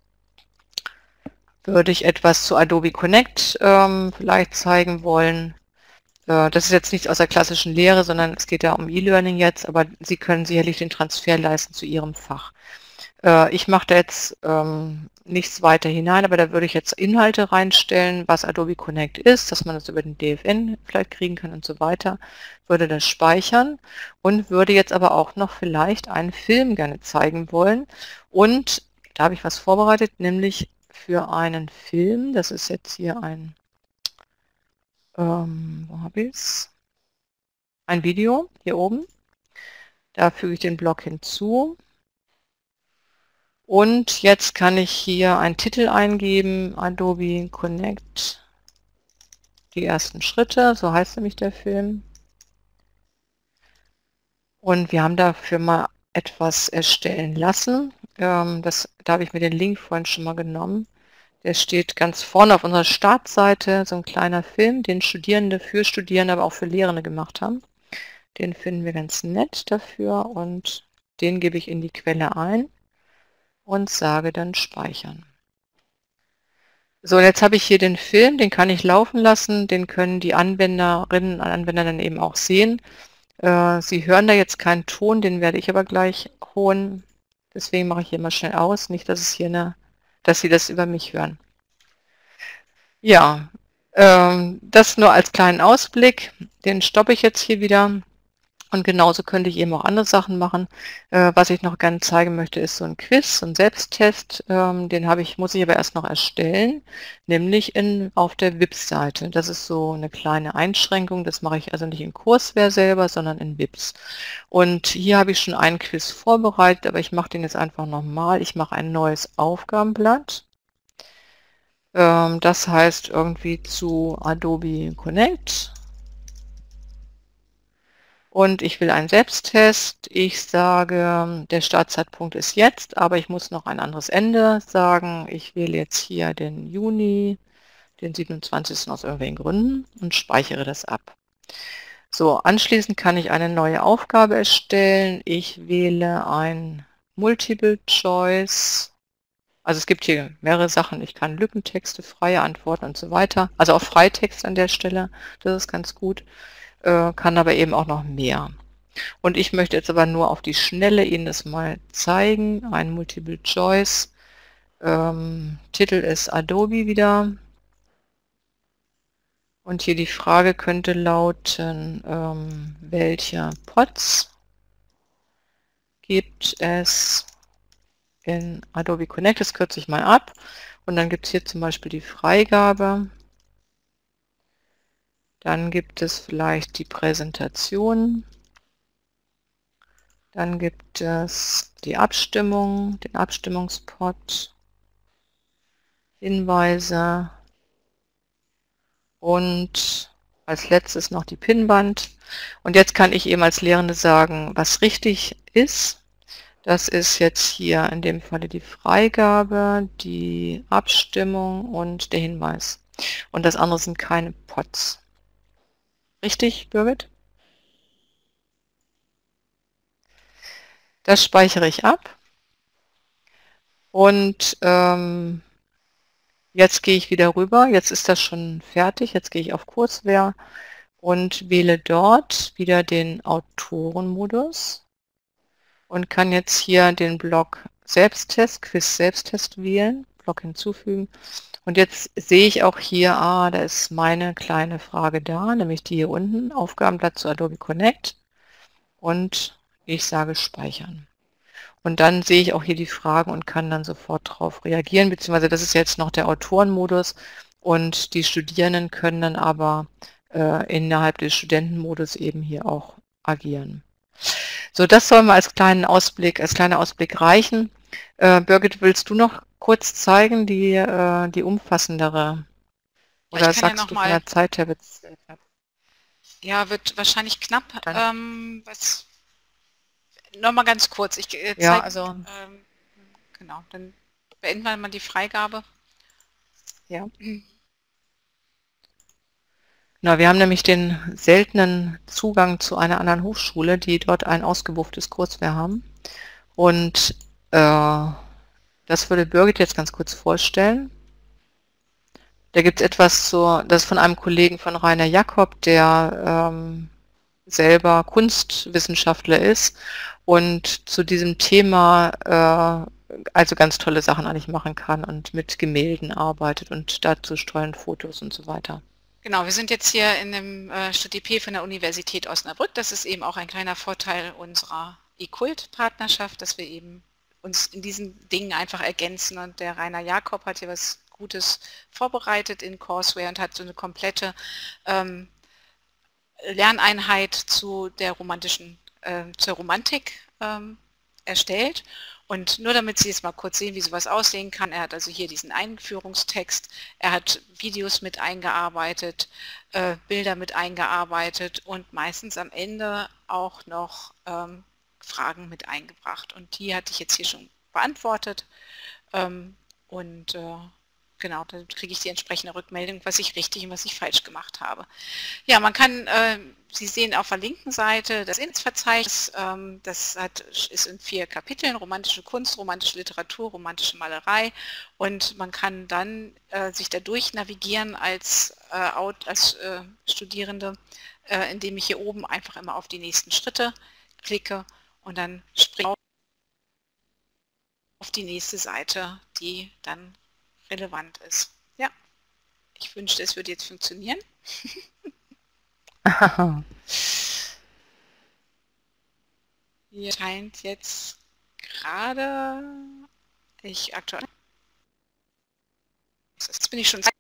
würde ich etwas zu Adobe Connect ähm, vielleicht zeigen wollen. Das ist jetzt nichts aus der klassischen Lehre, sondern es geht ja um E-Learning jetzt, aber Sie können sicherlich den Transfer leisten zu Ihrem Fach. Ich mache da jetzt ähm, nichts weiter hinein, aber da würde ich jetzt Inhalte reinstellen, was Adobe Connect ist, dass man das über den D F N vielleicht kriegen kann und so weiter, würde das speichern und würde jetzt aber auch noch vielleicht einen Film gerne zeigen wollen. Und da habe ich was vorbereitet, nämlich für einen Film, das ist jetzt hier ein Ähm, wo habe ich es? Ein Video hier oben. Da füge ich den Block hinzu. Und jetzt kann ich hier einen Titel eingeben, Adobe Connect, die ersten Schritte, so heißt nämlich der Film. Und wir haben dafür mal etwas erstellen lassen. Ähm, das, da habe ich mir den Link vorhin schon mal genommen. Der steht ganz vorne auf unserer Startseite, so ein kleiner Film, den Studierende für Studierende, aber auch für Lehrende gemacht haben. Den finden wir ganz nett dafür und den gebe ich in die Quelle ein und sage dann speichern. So, jetzt habe ich hier den Film, den kann ich laufen lassen, den können die Anwenderinnen und Anwender dann eben auch sehen. Äh, Sie hören da jetzt keinen Ton, den werde ich aber gleich holen. Deswegen mache ich hier mal schnell aus, nicht, dass es hier eine, dass Sie das über mich hören. Ja, ähm, das nur als kleinen Ausblick. Den stoppe ich jetzt hier wieder. Und genauso könnte ich eben auch andere Sachen machen. Äh, was ich noch gerne zeigen möchte, ist so ein Quiz, so ein Selbsttest. Ähm, den habe ich, muss ich aber erst noch erstellen, nämlich in, auf der Wips-Seite. Das ist so eine kleine Einschränkung. Das mache ich also nicht in Courseware selber, sondern in Wips. Und hier habe ich schon einen Quiz vorbereitet, aber ich mache den jetzt einfach nochmal. Ich mache ein neues Aufgabenblatt. Ähm, das heißt irgendwie zu Adobe Connect. Und ich will einen Selbsttest. Ich sage, der Startzeitpunkt ist jetzt, aber ich muss noch ein anderes Ende sagen. Ich wähle jetzt hier den Juni, den siebenundzwanzigsten aus irgendwelchen Gründen und speichere das ab. So, anschließend kann ich eine neue Aufgabe erstellen. Ich wähle ein Multiple Choice. Also es gibt hier mehrere Sachen. Ich kann Lückentexte, freie Antworten und so weiter. Also auch Freitext an der Stelle. Das ist ganz gut. Kann aber eben auch noch mehr. Und ich möchte jetzt aber nur auf die Schnelle Ihnen das mal zeigen. Ein Multiple Choice. Ähm, Titel ist Adobe wieder. Und hier die Frage könnte lauten, ähm, welche Pods gibt es in Adobe Connect? Das kürze ich mal ab. Und dann gibt es hier zum Beispiel die Freigabe. Dann gibt es vielleicht die Präsentation. Dann gibt es die Abstimmung, den Abstimmungspot, Hinweise und als letztes noch die Pinnwand. Und jetzt kann ich eben als Lehrende sagen, was richtig ist. Das ist jetzt hier in dem Falle die Freigabe, die Abstimmung und der Hinweis. Und das andere sind keine Pods. Richtig, Birgit? Das speichere ich ab. Und ähm, jetzt gehe ich wieder rüber. Jetzt ist das schon fertig. Jetzt gehe ich auf Courseware und wähle dort wieder den Autorenmodus und kann jetzt hier den Block Selbsttest, Quiz Selbsttest wählen, Block hinzufügen. Und jetzt sehe ich auch hier, ah, da ist meine kleine Frage da, nämlich die hier unten, Aufgabenblatt zu Adobe Connect. und ich sage Speichern. Und dann sehe ich auch hier die Fragen und kann dann sofort darauf reagieren, beziehungsweise das ist jetzt noch der Autorenmodus und die Studierenden können dann aber äh, innerhalb des Studentenmodus eben hier auch agieren. So, das soll mal als kleinen Ausblick, als kleiner Ausblick reichen. Äh, Birgit, willst du noch kurz zeigen, die, äh, die umfassendere? Oder ja, sagst ja du von der Zeit her wird's sehr knapp? Ja, wird wahrscheinlich knapp. Ähm, was, noch mal ganz kurz. Ich äh, zeig, ja, also ähm, genau, dann beenden wir mal die Freigabe. Ja. Na, wir haben nämlich den seltenen Zugang zu einer anderen Hochschule, die dort ein ausgebuchtes Courseware haben. Und äh, das würde Birgit jetzt ganz kurz vorstellen. Da gibt es etwas zur, das ist von einem Kollegen von Rainer Jakob, der ähm, selber Kunstwissenschaftler ist und zu diesem Thema äh, also ganz tolle Sachen eigentlich machen kann und mit Gemälden arbeitet und dazu steuern Fotos und so weiter. Genau, wir sind jetzt hier in dem äh, StudiP von der Universität Osnabrück. Das ist eben auch ein kleiner Vorteil unserer eCult-Partnerschaft, dass wir eben uns in diesen Dingen einfach ergänzen. Und der Rainer Jakob hat hier was Gutes vorbereitet in Courseware und hat so eine komplette ähm, Lerneinheit zu der romantischen, äh, zur Romantik ähm, erstellt. Und nur damit Sie jetzt mal kurz sehen, wie sowas aussehen kann, er hat also hier diesen Einführungstext, er hat Videos mit eingearbeitet, äh, Bilder mit eingearbeitet und meistens am Ende auch noch ähm, Fragen mit eingebracht. Und die hatte ich jetzt hier schon beantwortet. Ähm, und äh, genau, dann kriege ich die entsprechende Rückmeldung, was ich richtig und was ich falsch gemacht habe. Ja, man kann, äh, Sie sehen auf der linken Seite das Inhaltsverzeichnis, ähm, das hat, ist in vier Kapiteln, romantische Kunst, romantische Literatur, romantische Malerei und man kann dann äh, sich dadurch navigieren als, äh, als äh, Studierende, äh, indem ich hier oben einfach immer auf die nächsten Schritte klicke und dann springe ich auf die nächste Seite, die dann relevant ist. Ja, ich wünschte, es würde jetzt funktionieren. Hier scheint jetzt gerade ich aktuell. Jetzt bin ich schon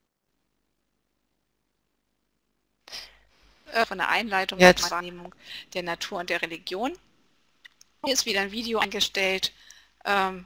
von der Einleitung der Wahrnehmung der Natur und der Religion. Hier ist wieder ein Video eingestellt. Ähm,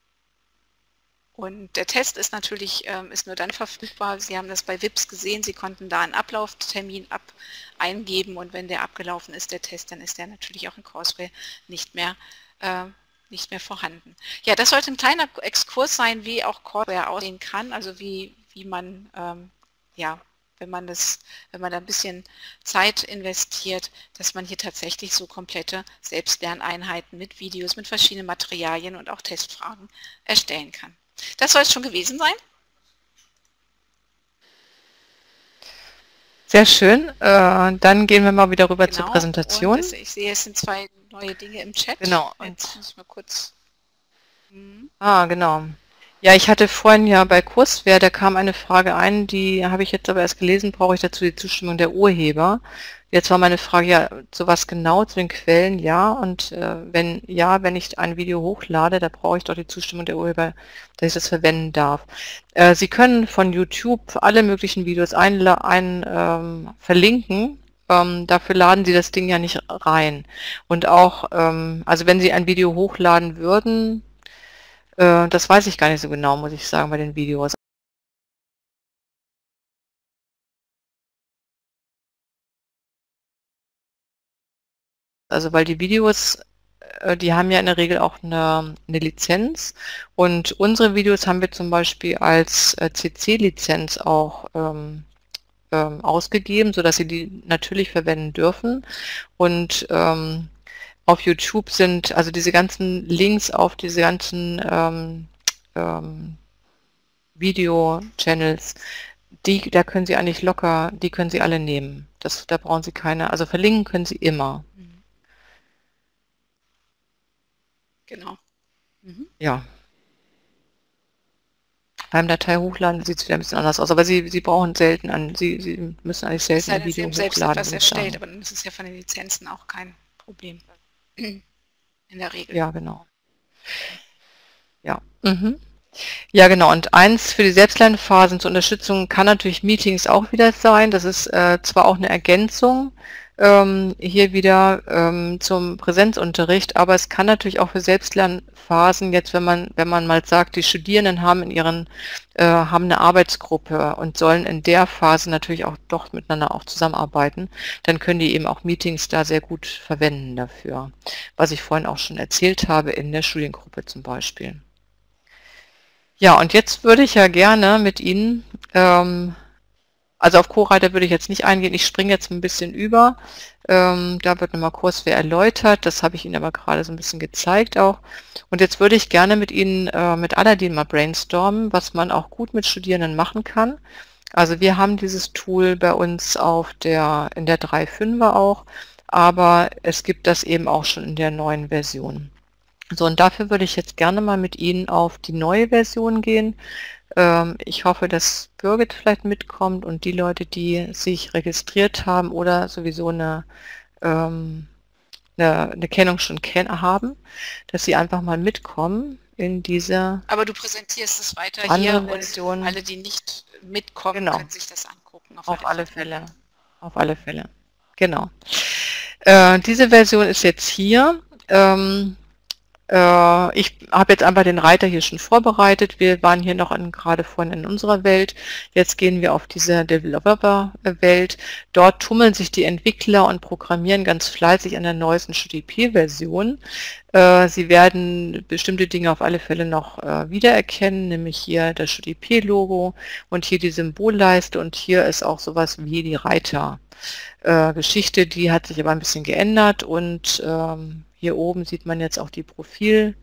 Und der Test ist natürlich ähm, ist nur dann verfügbar. Sie haben das bei W I P S gesehen, Sie konnten da einen Ablauftermin ab eingeben und wenn der abgelaufen ist, der Test, dann ist der natürlich auch in Courseware nicht mehr, äh, nicht mehr vorhanden. Ja, das sollte ein kleiner Exkurs sein, wie auch Courseware aussehen kann, also wie, wie man, ähm, ja, wenn man das, wenn man da ein bisschen Zeit investiert, dass man hier tatsächlich so komplette Selbstlerneinheiten mit Videos, mit verschiedenen Materialien und auch Testfragen erstellen kann. Das soll es schon gewesen sein. Sehr schön. Äh, dann gehen wir mal wieder rüber Genau. zur Präsentation. Und das, ich sehe, es sind zwei neue Dinge im Chat. Genau. Jetzt muss ich mal kurz. Hm. Ah, genau. Ja, ich hatte vorhin ja bei Courseware, da kam eine Frage ein, die habe ich jetzt aber erst gelesen, brauche ich dazu die Zustimmung der Urheber. Jetzt war meine Frage, ja, zu was genau, zu den Quellen, ja, und äh, wenn ja, wenn ich ein Video hochlade, da brauche ich doch die Zustimmung der Urheber, dass ich das verwenden darf. Äh, Sie können von YouTube alle möglichen Videos ein, ein, ähm, verlinken, ähm, dafür laden Sie das Ding ja nicht rein. Und auch, ähm, also wenn Sie ein Video hochladen würden, äh, das weiß ich gar nicht so genau, muss ich sagen, bei den Videos. Also weil die Videos, die haben ja in der Regel auch eine, eine Lizenz und unsere Videos haben wir zum Beispiel als C C-Lizenz auch ähm, ähm, ausgegeben, sodass Sie die natürlich verwenden dürfen. Und ähm, auf YouTube sind also diese ganzen Links auf diese ganzen ähm, ähm, Video-Channels, die, da können Sie eigentlich locker, die können Sie alle nehmen. Das, da brauchen Sie keine, also verlinken können Sie immer. Genau. Mhm. Ja. Beim Datei hochladen sieht es wieder ein bisschen anders aus, aber Sie, Sie brauchen selten an, Sie, Sie müssen eigentlich selten ein Video selbst hochladen. etwas erstellt, aber dann ist es ja von den Lizenzen auch kein Problem. In der Regel. Ja, genau. Ja. Mhm. Ja, genau. Und eins für die Selbstlernphasen zur Unterstützung kann natürlich Meetings auch wieder sein. Das ist äh, zwar auch eine Ergänzung ähm, hier wieder ähm, zum Präsenzunterricht, aber es kann natürlich auch für Selbstlernphasen jetzt, wenn man wenn man mal sagt, die Studierenden haben in ihren äh, haben eine Arbeitsgruppe und sollen in der Phase natürlich auch doch miteinander auch zusammenarbeiten, dann können die eben auch Meetings da sehr gut verwenden dafür, was ich vorhin auch schon erzählt habe in der Studiengruppe zum Beispiel. Ja, und jetzt würde ich ja gerne mit Ihnen, ähm, also auf CoReiter würde ich jetzt nicht eingehen, ich springe jetzt ein bisschen über. Ähm, da wird nochmal Courseware erläutert, das habe ich Ihnen aber gerade so ein bisschen gezeigt auch. Und jetzt würde ich gerne mit Ihnen, äh, mit Aladdin mal brainstormen, was man auch gut mit Studierenden machen kann. Also wir haben dieses Tool bei uns auf der, in der drei Punkt fünfer auch, aber es gibt das eben auch schon in der neuen Version. So, und dafür würde ich jetzt gerne mal mit Ihnen auf die neue Version gehen. Ähm, ich hoffe, dass Birgit vielleicht mitkommt und die Leute, die sich registriert haben oder sowieso eine, ähm, eine, eine Kennung schon ken haben, dass sie einfach mal mitkommen in diese Aber du präsentierst es weiter andere hier und Version. alle, die nicht mitkommen, Genau, können sich das angucken. Auf auf alle alle Fälle. Fälle. Auf alle Fälle. Genau. Äh, diese Version ist jetzt hier. Ähm, Äh, ich habe jetzt einfach den Reiter hier schon vorbereitet. Wir waren hier noch in, gerade vorhin in unserer Welt. Jetzt gehen wir auf diese Developer-Welt. Dort tummeln sich die Entwickler und programmieren ganz fleißig an der neuesten StudiP-Version. Äh, Sie werden bestimmte Dinge auf alle Fälle noch äh, wiedererkennen, nämlich hier das StudiP-Logo und hier die Symbolleiste und hier ist auch sowas wie die Reiter. Äh, Geschichte, die hat sich aber ein bisschen geändert und ähm, hier oben sieht man jetzt auch die Profilseiten,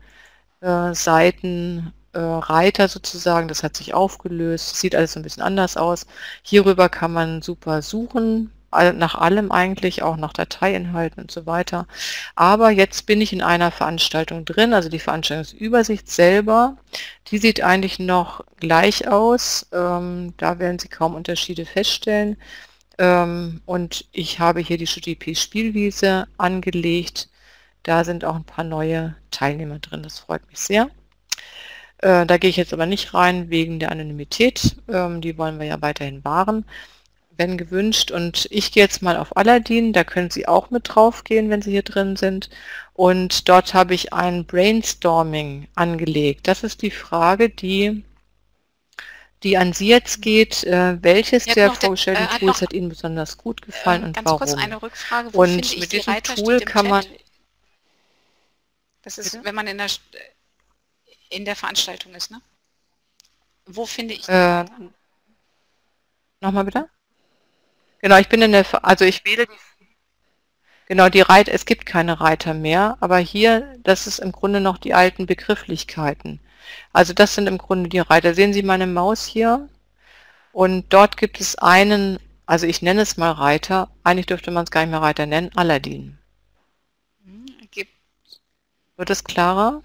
äh, Reiter sozusagen, das hat sich aufgelöst, sieht alles so ein bisschen anders aus. Hierüber kann man super suchen, nach allem eigentlich, auch nach Dateiinhalten und so weiter. Aber jetzt bin ich in einer Veranstaltung drin, also die Veranstaltungsübersicht selber, die sieht eigentlich noch gleich aus, ähm, da werden Sie kaum Unterschiede feststellen. Ähm, und ich habe hier die StudiP-Spielwiese angelegt. Da sind auch ein paar neue Teilnehmer drin, das freut mich sehr. Äh, da gehe ich jetzt aber nicht rein wegen der Anonymität, ähm, die wollen wir ja weiterhin wahren, wenn gewünscht. Und ich gehe jetzt mal auf Aladdin, da können Sie auch mit drauf gehen, wenn Sie hier drin sind. Und dort habe ich ein Brainstorming angelegt. Das ist die Frage, die, die an Sie jetzt geht. Äh, welches der vorgestellten äh, Tools hat Ihnen besonders gut gefallen äh, und ganz warum? Kurz eine Rückfrage, wo und finde ich mit die diesem Reiter, Tool kann man... Das ist, Bitte? Wenn man in der, in der Veranstaltung ist, ne? Wo finde ich die äh, Nochmal bitte? Genau, ich bin in der, also ich wähle die, genau, die Reiter, es gibt keine Reiter mehr, aber hier, das ist im Grunde noch die alten Begrifflichkeiten. Also das sind im Grunde die Reiter. Sehen Sie meine Maus hier? Und dort gibt es einen, also ich nenne es mal Reiter, eigentlich dürfte man es gar nicht mehr Reiter nennen, Aladdin. Gibt. Wird es klarer?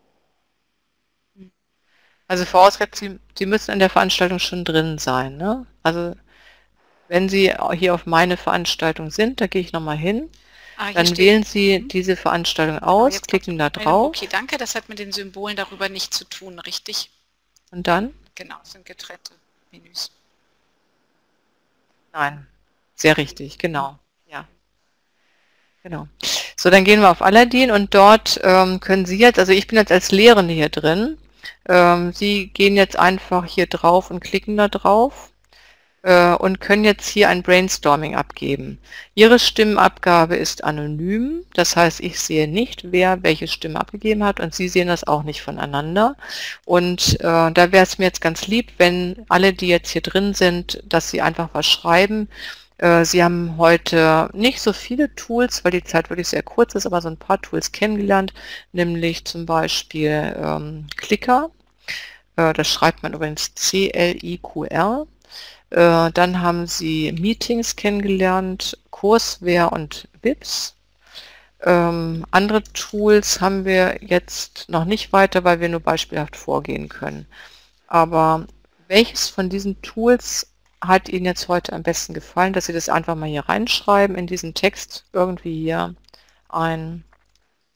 Also vorausgesetzt, Sie, Sie müssen in der Veranstaltung schon drin sein, ne? Also wenn Sie hier auf meine Veranstaltung sind, da gehe ich nochmal hin, ah, dann steht, wählen Sie mhm. diese Veranstaltung aus, klicken da drauf. Okay, danke, das hat mit den Symbolen darüber nichts zu tun, richtig? Und dann? Genau, das sind getrennte Menüs. Nein, sehr richtig, genau. Ja. Genau. So, dann gehen wir auf Aladdin und dort ähm, können Sie jetzt, also ich bin jetzt als Lehrende hier drin, ähm, Sie gehen jetzt einfach hier drauf und klicken da drauf äh, und können jetzt hier ein Brainstorming abgeben. Ihre Stimmenabgabe ist anonym, das heißt, ich sehe nicht, wer welche Stimme abgegeben hat und Sie sehen das auch nicht voneinander. Und äh, da wäre es mir jetzt ganz lieb, wenn alle, die jetzt hier drin sind, dass Sie einfach was schreiben. Sie haben heute nicht so viele Tools, weil die Zeit wirklich sehr kurz ist, aber so ein paar Tools kennengelernt, nämlich zum Beispiel ähm, Clicker, äh, das schreibt man übrigens C L I Q R. Äh, dann haben Sie Meetings kennengelernt, Courseware und W I P S. Ähm, andere Tools haben wir jetzt noch nicht weiter, weil wir nur beispielhaft vorgehen können. Aber welches von diesen Tools hat Ihnen jetzt heute am besten gefallen, dass Sie das einfach mal hier reinschreiben in diesen Text, irgendwie hier ein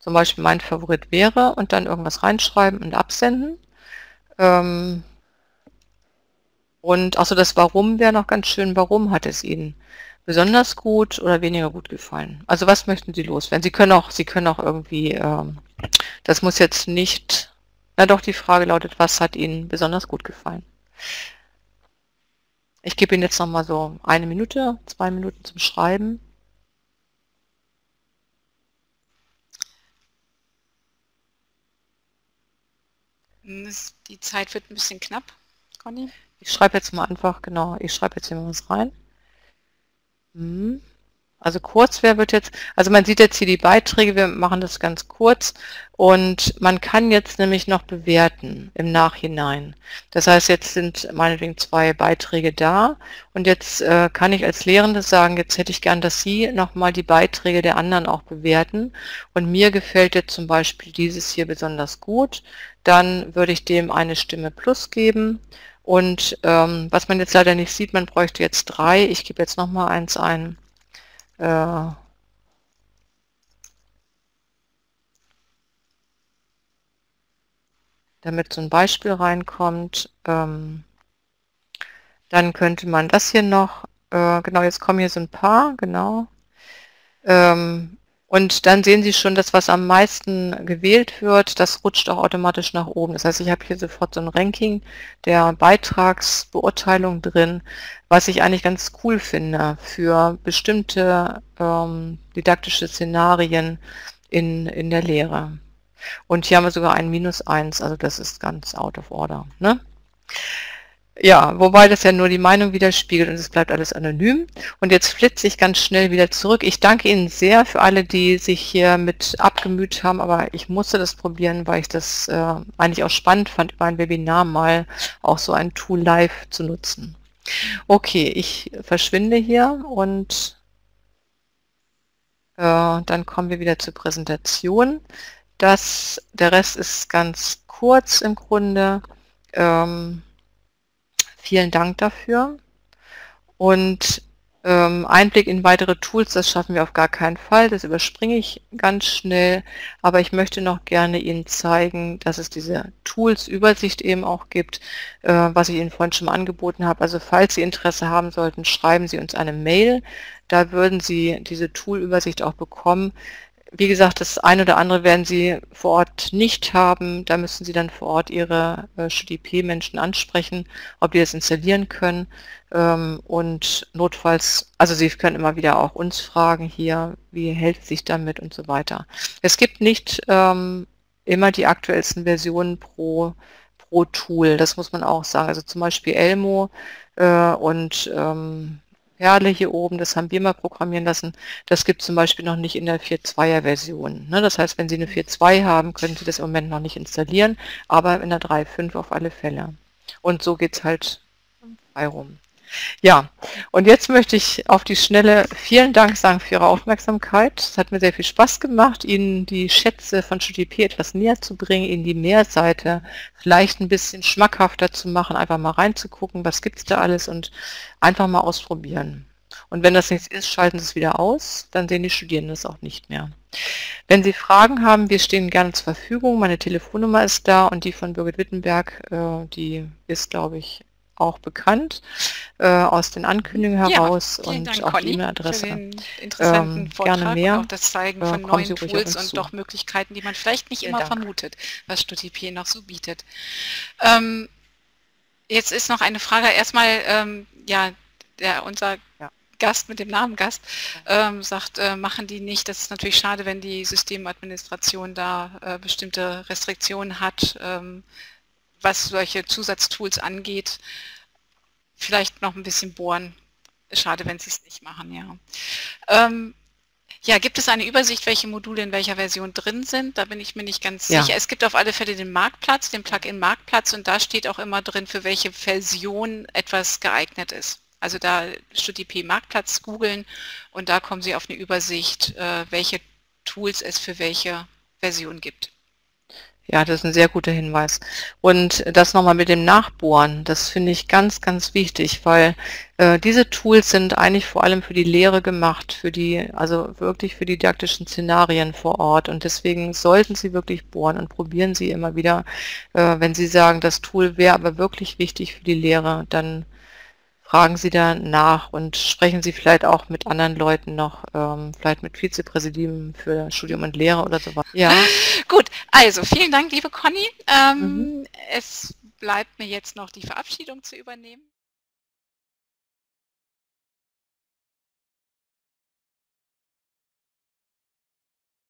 zum Beispiel mein Favorit wäre und dann irgendwas reinschreiben und absenden. Ähm, und achso, das Warum wäre noch ganz schön. Warum hat es Ihnen besonders gut oder weniger gut gefallen? Also was möchten Sie loswerden? Sie können auch, Sie können auch irgendwie, ähm, das muss jetzt nicht, na doch, die Frage lautet, was hat Ihnen besonders gut gefallen? Ich gebe Ihnen jetzt noch mal so eine Minute, zwei Minuten zum Schreiben. Die Zeit wird ein bisschen knapp, Conny. Ich schreibe jetzt mal einfach, genau, ich schreibe jetzt hier mal was rein. Hm. Also Kurzwehr wird jetzt, also man sieht jetzt hier die Beiträge, wir machen das ganz kurz und man kann jetzt nämlich noch bewerten im Nachhinein. Das heißt, jetzt sind meinetwegen zwei Beiträge da und jetzt äh, kann ich als Lehrende sagen, jetzt hätte ich gern, dass Sie nochmal die Beiträge der anderen auch bewerten und mir gefällt jetzt zum Beispiel dieses hier besonders gut, dann würde ich dem eine Stimme plus geben. Und ähm, was man jetzt leider nicht sieht, man bräuchte jetzt drei, ich gebe jetzt nochmal eins ein. Äh, damit so ein Beispiel reinkommt. Ähm, dann könnte man das hier noch, äh, genau, jetzt kommen hier so ein paar, genau. Ähm, und dann sehen Sie schon, dass was am meisten gewählt wird, das rutscht auch automatisch nach oben. Das heißt, ich habe hier sofort so ein Ranking der Beitragsbeurteilung drin, was ich eigentlich ganz cool finde für bestimmte ähm, didaktische Szenarien in, in der Lehre. Und hier haben wir sogar ein Minus eins, also das ist ganz out of order. Ne? Ja, wobei das ja nur die Meinung widerspiegelt und es bleibt alles anonym. Und jetzt flitze ich ganz schnell wieder zurück. Ich danke Ihnen sehr für alle, die sich hier mit abgemüht haben, aber ich musste das probieren, weil ich das äh, eigentlich auch spannend fand, über ein Webinar mal auch so ein Tool live zu nutzen. Okay, ich verschwinde hier und äh, dann kommen wir wieder zur Präsentation. Das, der Rest ist ganz kurz im Grunde. Ähm, vielen Dank dafür. Und ähm, Einblick in weitere Tools, das schaffen wir auf gar keinen Fall. Das überspringe ich ganz schnell. Aber ich möchte noch gerne Ihnen zeigen, dass es diese Tools-Übersicht eben auch gibt, äh, was ich Ihnen vorhin schon mal angeboten habe. Also falls Sie Interesse haben sollten, schreiben Sie uns eine Mail. Da würden Sie diese Tool-Übersicht auch bekommen. Wie gesagt, das eine oder andere werden Sie vor Ort nicht haben. Da müssen Sie dann vor Ort Ihre äh, StudiP-Menschen ansprechen, ob die das installieren können. Ähm, und notfalls, also Sie können immer wieder auch uns fragen hier, wie hält es sich damit und so weiter. Es gibt nicht ähm, immer die aktuellsten Versionen pro, pro Tool, das muss man auch sagen. Also zum Beispiel Elmo äh, und ähm, Perle hier oben, das haben wir mal programmieren lassen. Das gibt es zum Beispiel noch nicht in der vier Punkt zwei er Version. Ne? Das heißt, wenn Sie eine vier Punkt zwei haben, können Sie das im Moment noch nicht installieren, aber in der drei Punkt fünf auf alle Fälle. Und so geht es halt frei rum. Ja, und jetzt möchte ich auf die Schnelle vielen Dank sagen für Ihre Aufmerksamkeit. Es hat mir sehr viel Spaß gemacht, Ihnen die Schätze von StudiP etwas näher zu bringen, Ihnen die Mehrseite vielleicht ein bisschen schmackhafter zu machen, einfach mal reinzugucken, was gibt es da alles und einfach mal ausprobieren. Und wenn das nichts ist, schalten Sie es wieder aus, dann sehen die Studierenden es auch nicht mehr. Wenn Sie Fragen haben, wir stehen gerne zur Verfügung. Meine Telefonnummer ist da und die von Birgit Wittenberg, äh, die ist, glaube ich, auch bekannt äh, aus den Ankündigungen heraus ja, und Dank, auch Conny, die E-Mail-Adresse. Für den interessanten Ähm, Vortrag gerne mehr. Und auch das Zeigen von äh, neuen Tools und zu. doch Möglichkeiten, die man vielleicht nicht Vielen immer Dank. vermutet, was StudiP noch so bietet. Ähm, jetzt ist noch eine Frage. Erstmal, ähm, ja, der, unser Ja. Gast mit dem Namen Gast ähm, sagt, äh, machen die nicht. Das ist natürlich schade, wenn die Systemadministration da äh, bestimmte Restriktionen hat, ähm, was solche Zusatztools angeht. Vielleicht noch ein bisschen bohren. Schade, wenn sie es nicht machen, ja. Ähm, ja, gibt es eine Übersicht, welche Module in welcher Version drin sind? Da bin ich mir nicht ganz Ja. sicher. Es gibt auf alle Fälle den Marktplatz, den Plugin Marktplatz und da steht auch immer drin, für welche Version etwas geeignet ist. Also da StudiP Marktplatz googeln und da kommen Sie auf eine Übersicht, äh, welche Tools es für welche Version gibt. Ja, das ist ein sehr guter Hinweis. Und das nochmal mit dem Nachbohren, das finde ich ganz, ganz wichtig, weil äh, diese Tools sind eigentlich vor allem für die Lehre gemacht, für die, also wirklich für die didaktischen Szenarien vor Ort. Und deswegen sollten Sie wirklich bohren und probieren Sie immer wieder, äh, wenn Sie sagen, das Tool wäre aber wirklich wichtig für die Lehre, dann fragen Sie da nach und sprechen Sie vielleicht auch mit anderen Leuten noch, ähm, vielleicht mit Vizepräsidium für Studium und Lehre oder so was. Ja. Gut, also vielen Dank, liebe Conny. Mhm. Ähm, es bleibt mir jetzt noch die Verabschiedung zu übernehmen.